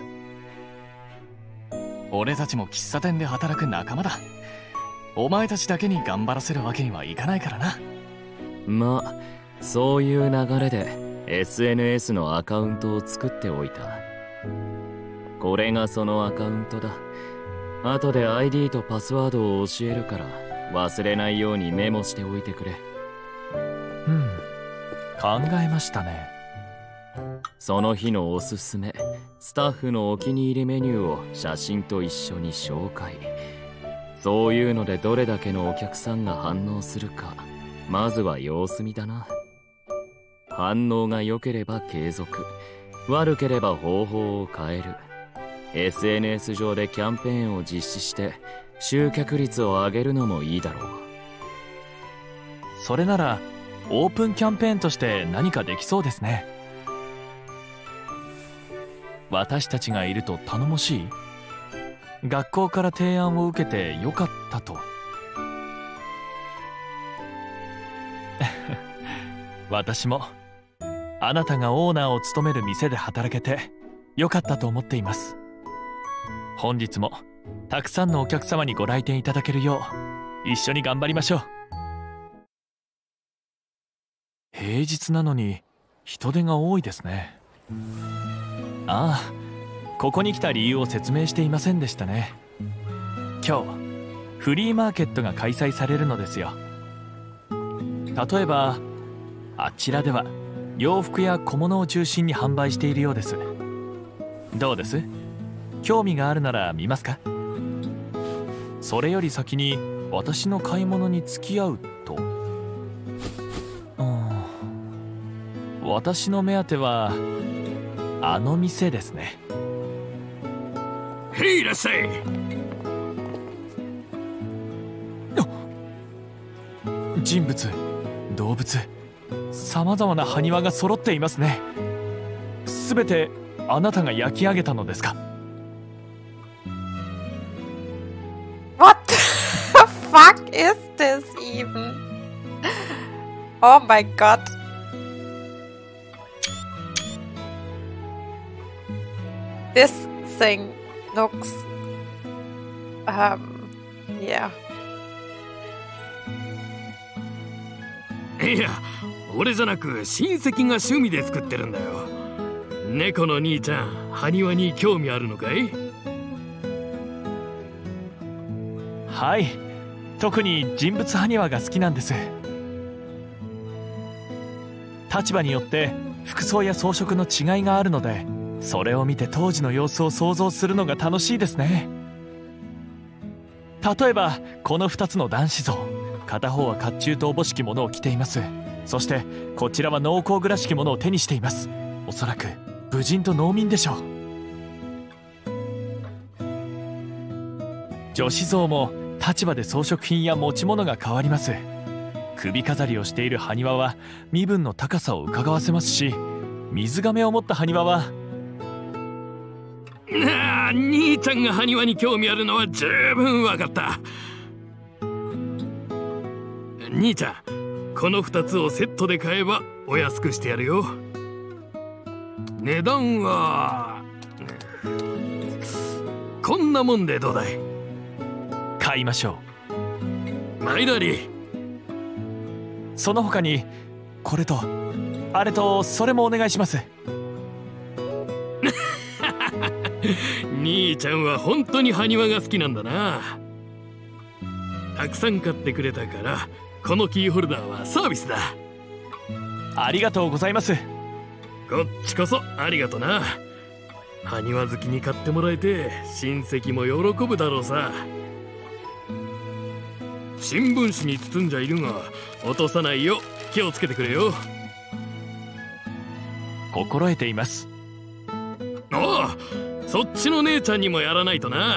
俺たちも喫茶店で働く仲間だ。お前たちだけに頑張らせるわけにはいかないからな。 まあ、そういう流れで エスエヌエス のアカウントを作っておいた。これがそのアカウントだ。後で アイディー とパスワードを教えるから忘れないようにメモしておいてくれ。 うん、考えましたね。 その日のおすすめ、スタッフのお気に入りメニューを写真と一緒に紹介。そういうのでどれだけのお客さんが反応するか、まずは様子見だな。反応が良ければ継続、悪ければ方法を変える。エスエヌエス 上でキャンペーンを実施して集客率を上げるのもいいだろう。 それならオープンキャンペーンとして何かできそうですね。私たちがいると頼もしい？学校から提案を受けてよかったと。私もあなたがオーナーを務める店で働けてよかったと思っています。本日もたくさんのお客様にご来店いただけるよう一緒に頑張りましょう。平日なのに人手が多いですね。ああ、ここに来た理由を説明していませんでしたね。今日フリーマーケットが開催されるのですよ。例えばあちらでは洋服や小物を中心に販売しているようです。どうです？興味があるなら見ますか？それより先に私の買い物に付き合うと、うん、私の目当てはあの店ですね。 へい、いらっしゃい。 人物、動物、さまざまな埴輪が揃っていますね。すべてあなたが焼き上げたのですか ？What the fuck is this even? Oh my god. This thing looks um yeah. いや、俺じゃなく親戚が趣味で作ってるんだよ。 猫の兄ちゃん、埴輪に興味あるのかい？ はい、特に人物埴輪が好きなんです。立場によって服装や装飾の違いがあるので、それを見て当時の様子を想像するのが楽しいですね。例えばこのふたつの男子像、片方は甲冑とおぼしきものを着ています。そしてこちらは農耕具らしきものを手にしています。おそらく武人と農民でしょう。女子像も立場で装飾品や持ち物が変わります。首飾りをしている埴輪は身分の高さをうかがわせますし、水亀を持った埴輪はなあ、兄ちゃんが埴輪に興味あるのは十分わかった。兄ちゃん、このふたつをセットで買えばお安くしてやるよ。値段はこんなもんでどうだい？ 買いましょう。マイラリー、 その他にこれとあれとそれもお願いします。 兄ちゃんは本当に埴輪が好きなんだな。たくさん買ってくれたからこのキーホルダーはサービスだ。 ありがとうございます。 こっちこそありがとな。埴輪好きに買ってもらえて親戚も喜ぶだろうさ。新聞紙に包んじゃいるが落とさないよう気をつけてくれよ。 心得ています。 おあ、そっちの姉ちゃんにもやらないとな。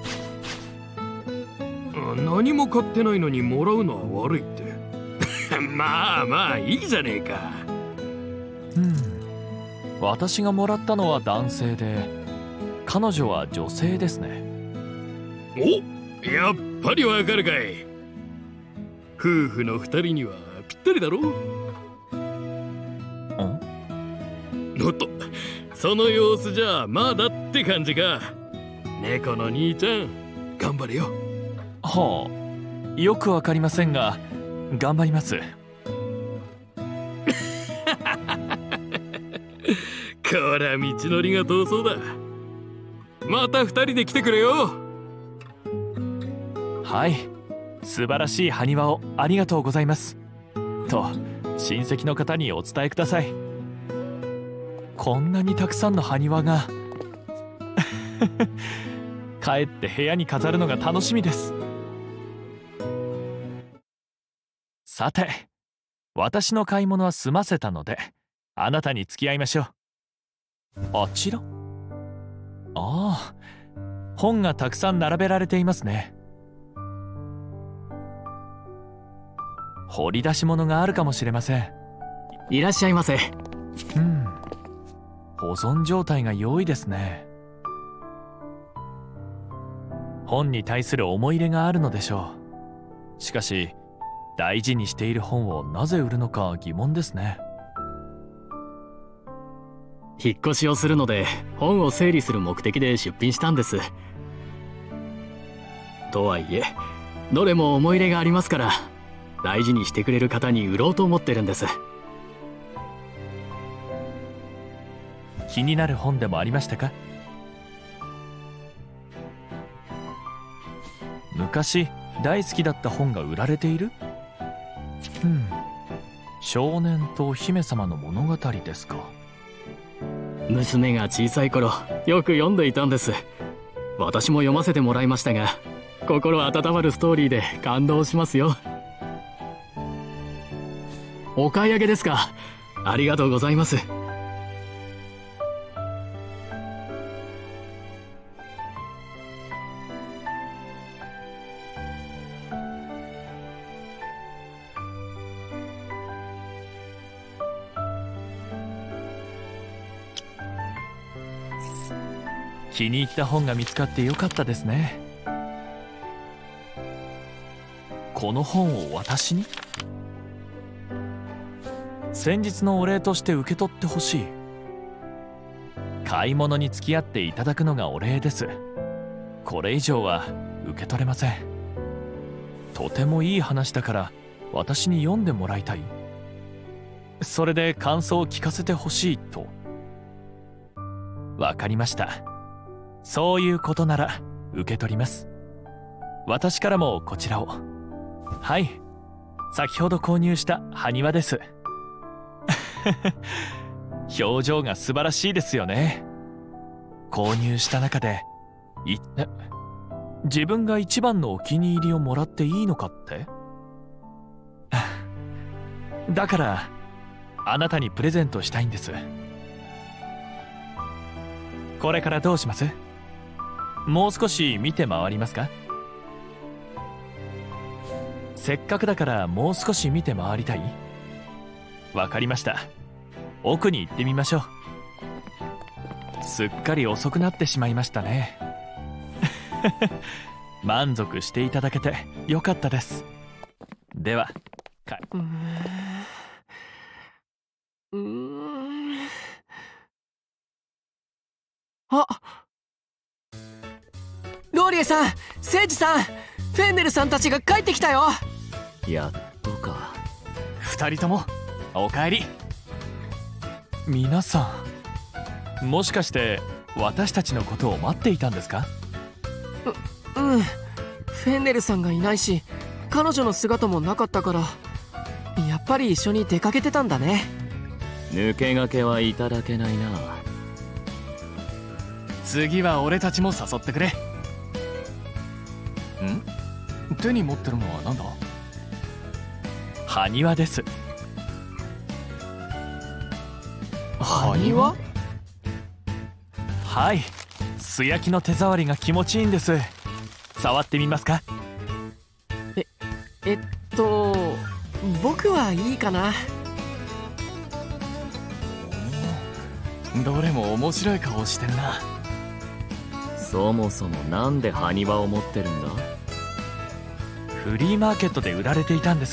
何も買ってないのにもらうのは悪いってまあまあいいじゃねえか。 うん、私がもらったのは男性で、彼女は女性ですね。 お、やっぱりわかるかい。夫婦の二人にはぴったりだろ。ん？おっと、その様子じゃまだって感じか。猫の兄ちゃん、頑張れよ。 はあ、よくわかりませんが頑張ります。 こりゃ道のりが遠そうだ。また二人で来てくれよ。 はい、素晴らしい埴輪をありがとうございますと親戚の方にお伝えください。こんなにたくさんの埴輪が帰って部屋に飾るのが楽しみです。さて、私の買い物は済ませたのであなたに付き合いましょう。あちら、ああ、本がたくさん並べられていますね。掘り出し物があるかもしれません。 いらっしゃいませ。 うん、保存状態が良いですね。本に対する思い入れがあるのでしょう。しかし大事にしている本をなぜ売るのか疑問ですね。 引っ越しをするので本を整理する目的で出品したんです。とはいえどれも思い入れがありますから、大事にしてくれる方に売ろうと思ってるんです。 気になる本でもありましたか？昔大好きだった本が売られている？うん、少年と姫様の物語ですか。 娘が小さい頃よく読んでいたんです。私も読ませてもらいましたが、心温まるストーリーで感動しますよ。お買い上げですか。ありがとうございます。 気に入った本が見つかってよかったですね。この本を私に？先日のお礼として受け取ってほしい。買い物に付き合っていただくのがお礼です。これ以上は受け取れません。とてもいい話だから私に読んでもらいたい。それで感想を聞かせてほしいと。 わかりました。そういうことなら受け取ります。私からもこちらを。はい、先ほど購入した埴輪です。表情が素晴らしいですよね。購入した中でいえ自分が一番のお気に入りをもらっていいのかって？だからあなたにプレゼントしたいんです。これからどうします？もう少し見て回りますか？せっかくだからもう少し見て回りたい？わかりました。奥に行ってみましょう。すっかり遅くなってしまいましたね。満足していただけてよかったです。ではかうーんうーんあ、ローリエさん、セイジさん、フェンネルさんたちが帰ってきたよ。 やっとか。 二人ともおかえり。 皆さん、もしかして私たちのことを待っていたんですか？ ううん、フェンネルさんがいないし彼女の姿もなかったから、やっぱり一緒に出かけてたんだね。 抜け駆けはいただけないな。 次は俺たちも誘ってくれ。ん？手に持ってるのは何だ？ 埴輪です。 埴輪？ はい、素焼きの手触りが気持ちいいんです。触ってみますか？ え、えっと僕はいいかな。 どれも面白い顔してるな。 そもそもなんで埴輪を持ってるんだ？ フリーマーケットで売られていたんです。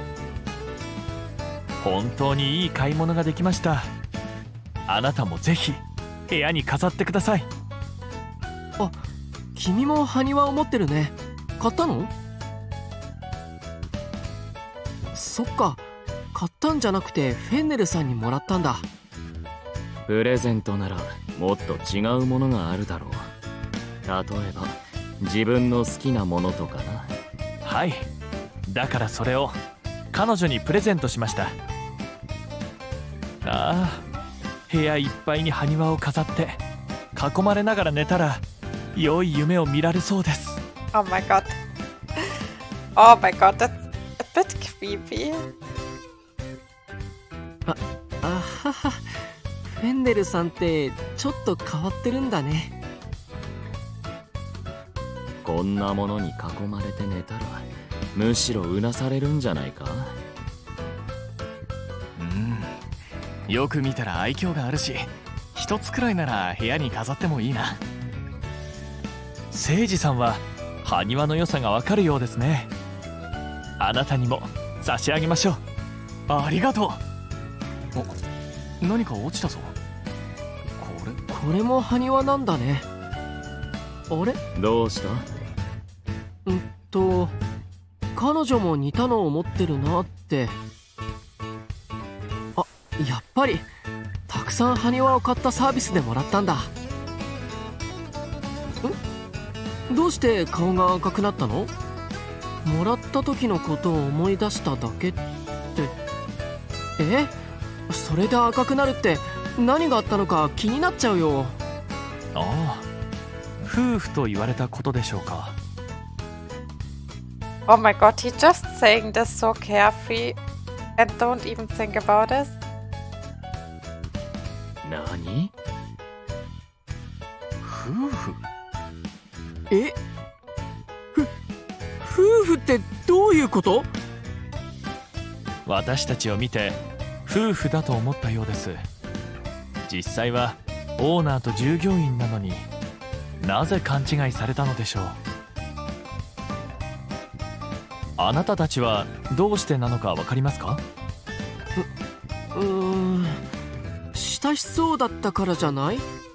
本当にいい買い物ができました。あなたもぜひ部屋に飾ってください。 あ、君も埴輪を持ってるね。買ったの？そっか、買ったんじゃなくてフェンネルさんにもらったんだ。 プレゼントならもっと違うものがあるだろう。例えば自分の好きなものとかな。 はい、だからそれを彼女にプレゼントしました。ああ、部屋いっぱいに埴輪を飾って囲まれながら寝たら良い夢を見られそうです。 Oh my god. Oh my god, that's a bit creepy. あ、あはは、フェンネルさんってちょっと変わってるんだね。 こんなものに囲まれて寝たらむしろうなされるんじゃないか？ うん、よく見たら愛嬌があるし、一つくらいなら部屋に飾ってもいいな。 セイジさんは埴輪の良さがわかるようですね。あなたにも差し上げましょう。 ありがとう。お、何か落ちたぞ。これこれも埴輪なんだね。あれ？ どうした？ うんと彼女も似たのを持ってるなって。あ、やっぱりたくさん埴輪を買ったサービスでもらったんだ。ん？どうして顔が赤くなったの？もらった時のことを思い出しただけって。え？それで赤くなるって何があったのか気になっちゃうよ。 ああ、夫婦と言われたことでしょうか。 Oh my god, he's just saying this so carefree and don't even think about this. 何？ 夫婦？ え？ふ、夫婦ってどういうこと？ 私たちを見て夫婦だと思ったようです。実際はオーナーと従業員なのに、なぜ勘違いされたのでしょう。あなたたちはどうしてなのか分かりますか？ う、うーん、親しそうだったからじゃない？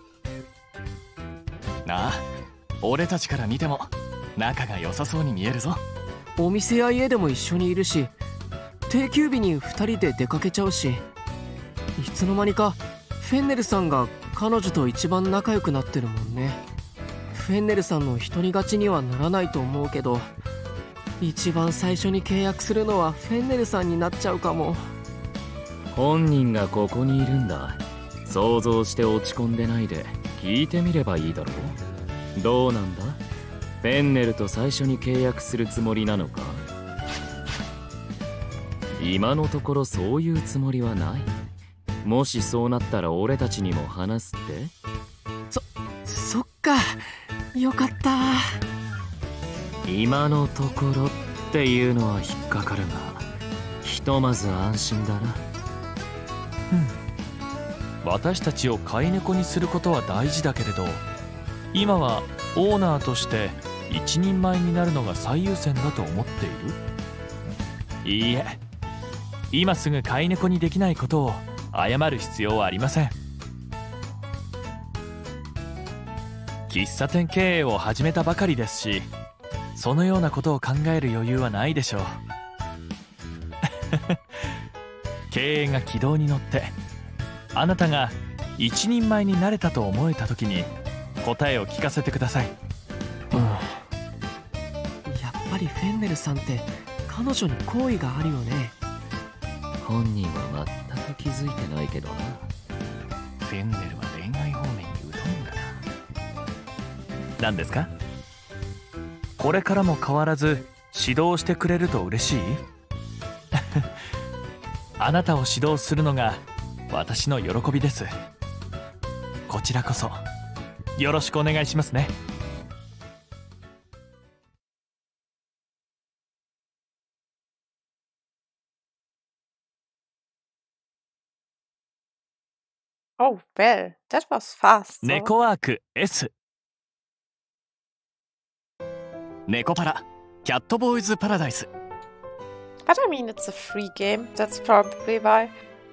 なあ、俺たちから見ても仲が良さそうに見えるぞ。 お店や家でも一緒にいるし、定休日にふたりで出かけちゃうし、いつの間にかフェンネルさんが彼女と一番仲良くなってるもんね。フェンネルさんの独り勝ちにはならないと思うけど、一番最初に契約するのはフェンネルさんになっちゃうかも。 本人がここにいるんだ。想像して落ち込んでないで聞いてみればいいだろう。どうなんだ、フェンネルと最初に契約するつもりなのか。今のところそういうつもりはない。もしそうなったら俺たちにも話すって。 そそっか、よかった。 今のところっていうのは引っかかるが、ひとまず安心だな。 うん、私たちを飼い猫にすることは大事だけれど、今はオーナーとして一人前になるのが最優先だと思っている？いいえ、今すぐ飼い猫にできないことを謝る必要はありません。喫茶店経営を始めたばかりですし、そのようなことを考える余裕はないでしょう。経営が軌道に乗ってあなたが一人前になれたと思えた時に答えを聞かせてください。 うん、やっぱりフェンネルさんって彼女に好意があるよね。 本人は全く気づいてないけどな。 フェンネルは恋愛方面に疎いんだな。 何ですか？これからも変わらず指導してくれると嬉しい？あなたを指導するのが私の喜びです。こちらこそよろしくお願いしますね。 Oh, well, that was fast. So. 猫ワーク S。 猫パラキャットボーイズパラダイス。 But I mean, it's a free game. That's probably why.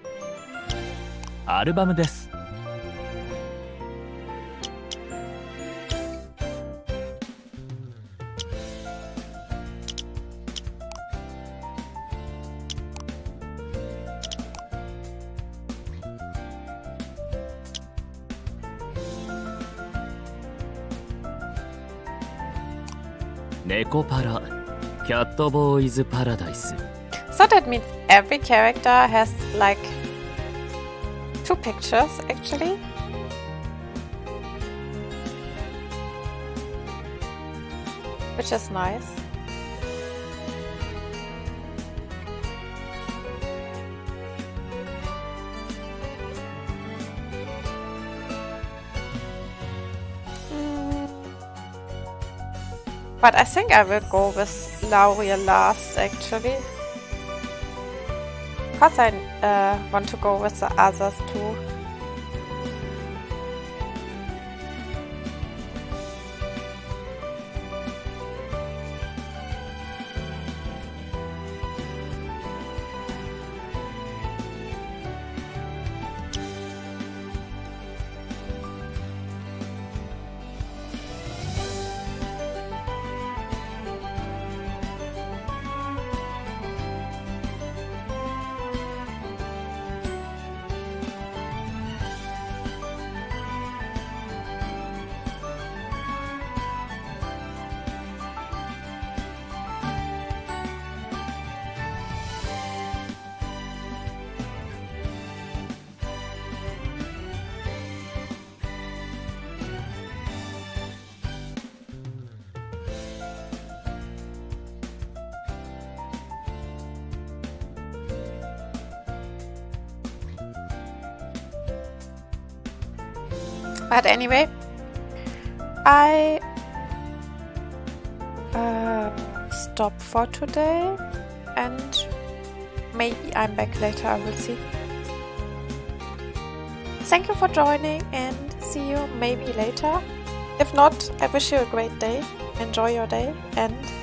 アルバムです。 猫パラキャットボーイズパラダイス。 So that means every character has like two pictures actually. Which is nice. But I think I will go with Lauriel last, actually. Because I uh, want to go with the others too. But anyway, I uh, stop for today and maybe I'm back later, I will see. Thank you for joining and see you maybe later. If not, I wish you a great day. Enjoy your day and